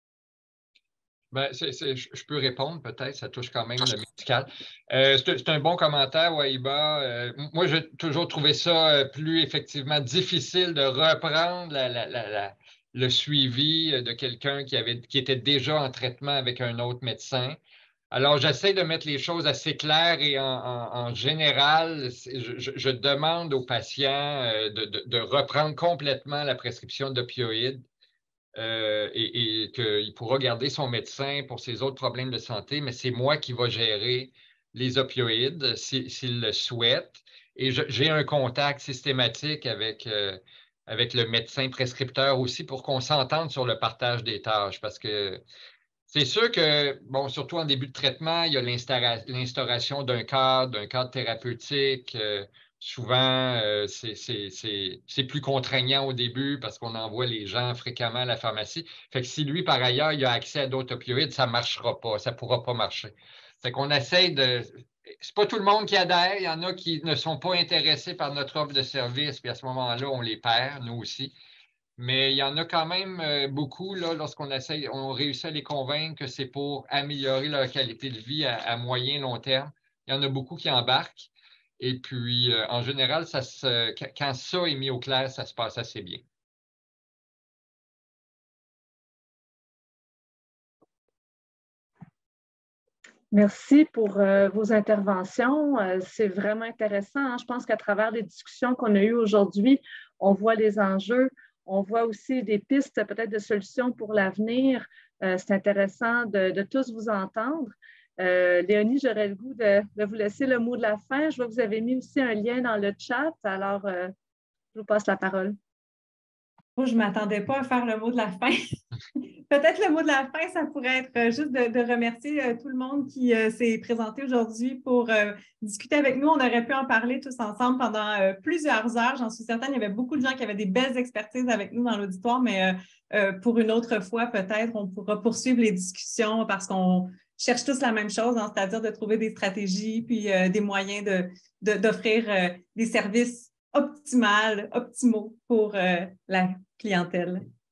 Ben, c'est, c'est, je peux répondre peut-être, ça touche quand même le médical. Euh, c'est, c'est un bon commentaire, Wahiba. Euh, moi, j'ai toujours trouvé ça plus effectivement difficile de reprendre la, la, la, la, le suivi de quelqu'un qui, avait, qui était déjà en traitement avec un autre médecin. Alors, j'essaie de mettre les choses assez claires et en, en, en général, je, je demande aux patients de, de, de reprendre complètement la prescription d'opioïdes. Euh, et, et qu'il pourra garder son médecin pour ses autres problèmes de santé, mais c'est moi qui va gérer les opioïdes s'il si, le souhaite. Et j'ai un contact systématique avec, euh, avec le médecin prescripteur aussi pour qu'on s'entende sur le partage des tâches parce que c'est sûr que, bon, surtout en début de traitement, il y a l'instauration d'un cadre, d'un cadre thérapeutique. Euh, souvent, euh, c'est plus contraignant au début parce qu'on envoie les gens fréquemment à la pharmacie. Fait que si lui, par ailleurs, il a accès à d'autres opioïdes, ça ne marchera pas, ça ne pourra pas marcher. Fait qu'on essaye de... C'est pas tout le monde qui adhère, il y en a qui ne sont pas intéressés par notre offre de service, puis à ce moment-là, on les perd, nous aussi. Mais il y en a quand même euh, beaucoup, là, lorsqu'on essaie, on réussit à les convaincre que c'est pour améliorer leur qualité de vie à, à moyen long terme. Il y en a beaucoup qui embarquent. Et puis, euh, en général, ça se, quand ça est mis au clair, ça se passe assez bien. Merci pour euh, vos interventions. Euh, c'est vraiment intéressant. Hein? Je pense qu'à travers les discussions qu'on a eues aujourd'hui, on voit les enjeux, on voit aussi des pistes peut-être de solutions pour l'avenir. Euh, c'est intéressant de, de tous vous entendre. Euh, Léonie, j'aurais le goût de, de vous laisser le mot de la fin. Je vois que vous avez mis aussi un lien dans le chat. Alors, euh, je vous passe la parole. Oh, je ne m'attendais pas à faire le mot de la fin. Peut-être le mot de la fin, ça pourrait être juste de, de remercier euh, tout le monde qui euh, s'est présenté aujourd'hui pour euh, discuter avec nous. On aurait pu en parler tous ensemble pendant euh, plusieurs heures. J'en suis certaine, il y avait beaucoup de gens qui avaient des belles expertises avec nous dans l'auditoire, mais euh, euh, pour une autre fois, peut-être, on pourra poursuivre les discussions parce qu'on cherchent tous la même chose, hein, c'est-à-dire de trouver des stratégies puis euh, des moyens de, de, d'offrir euh, des services optimaux, optimaux pour euh, la clientèle.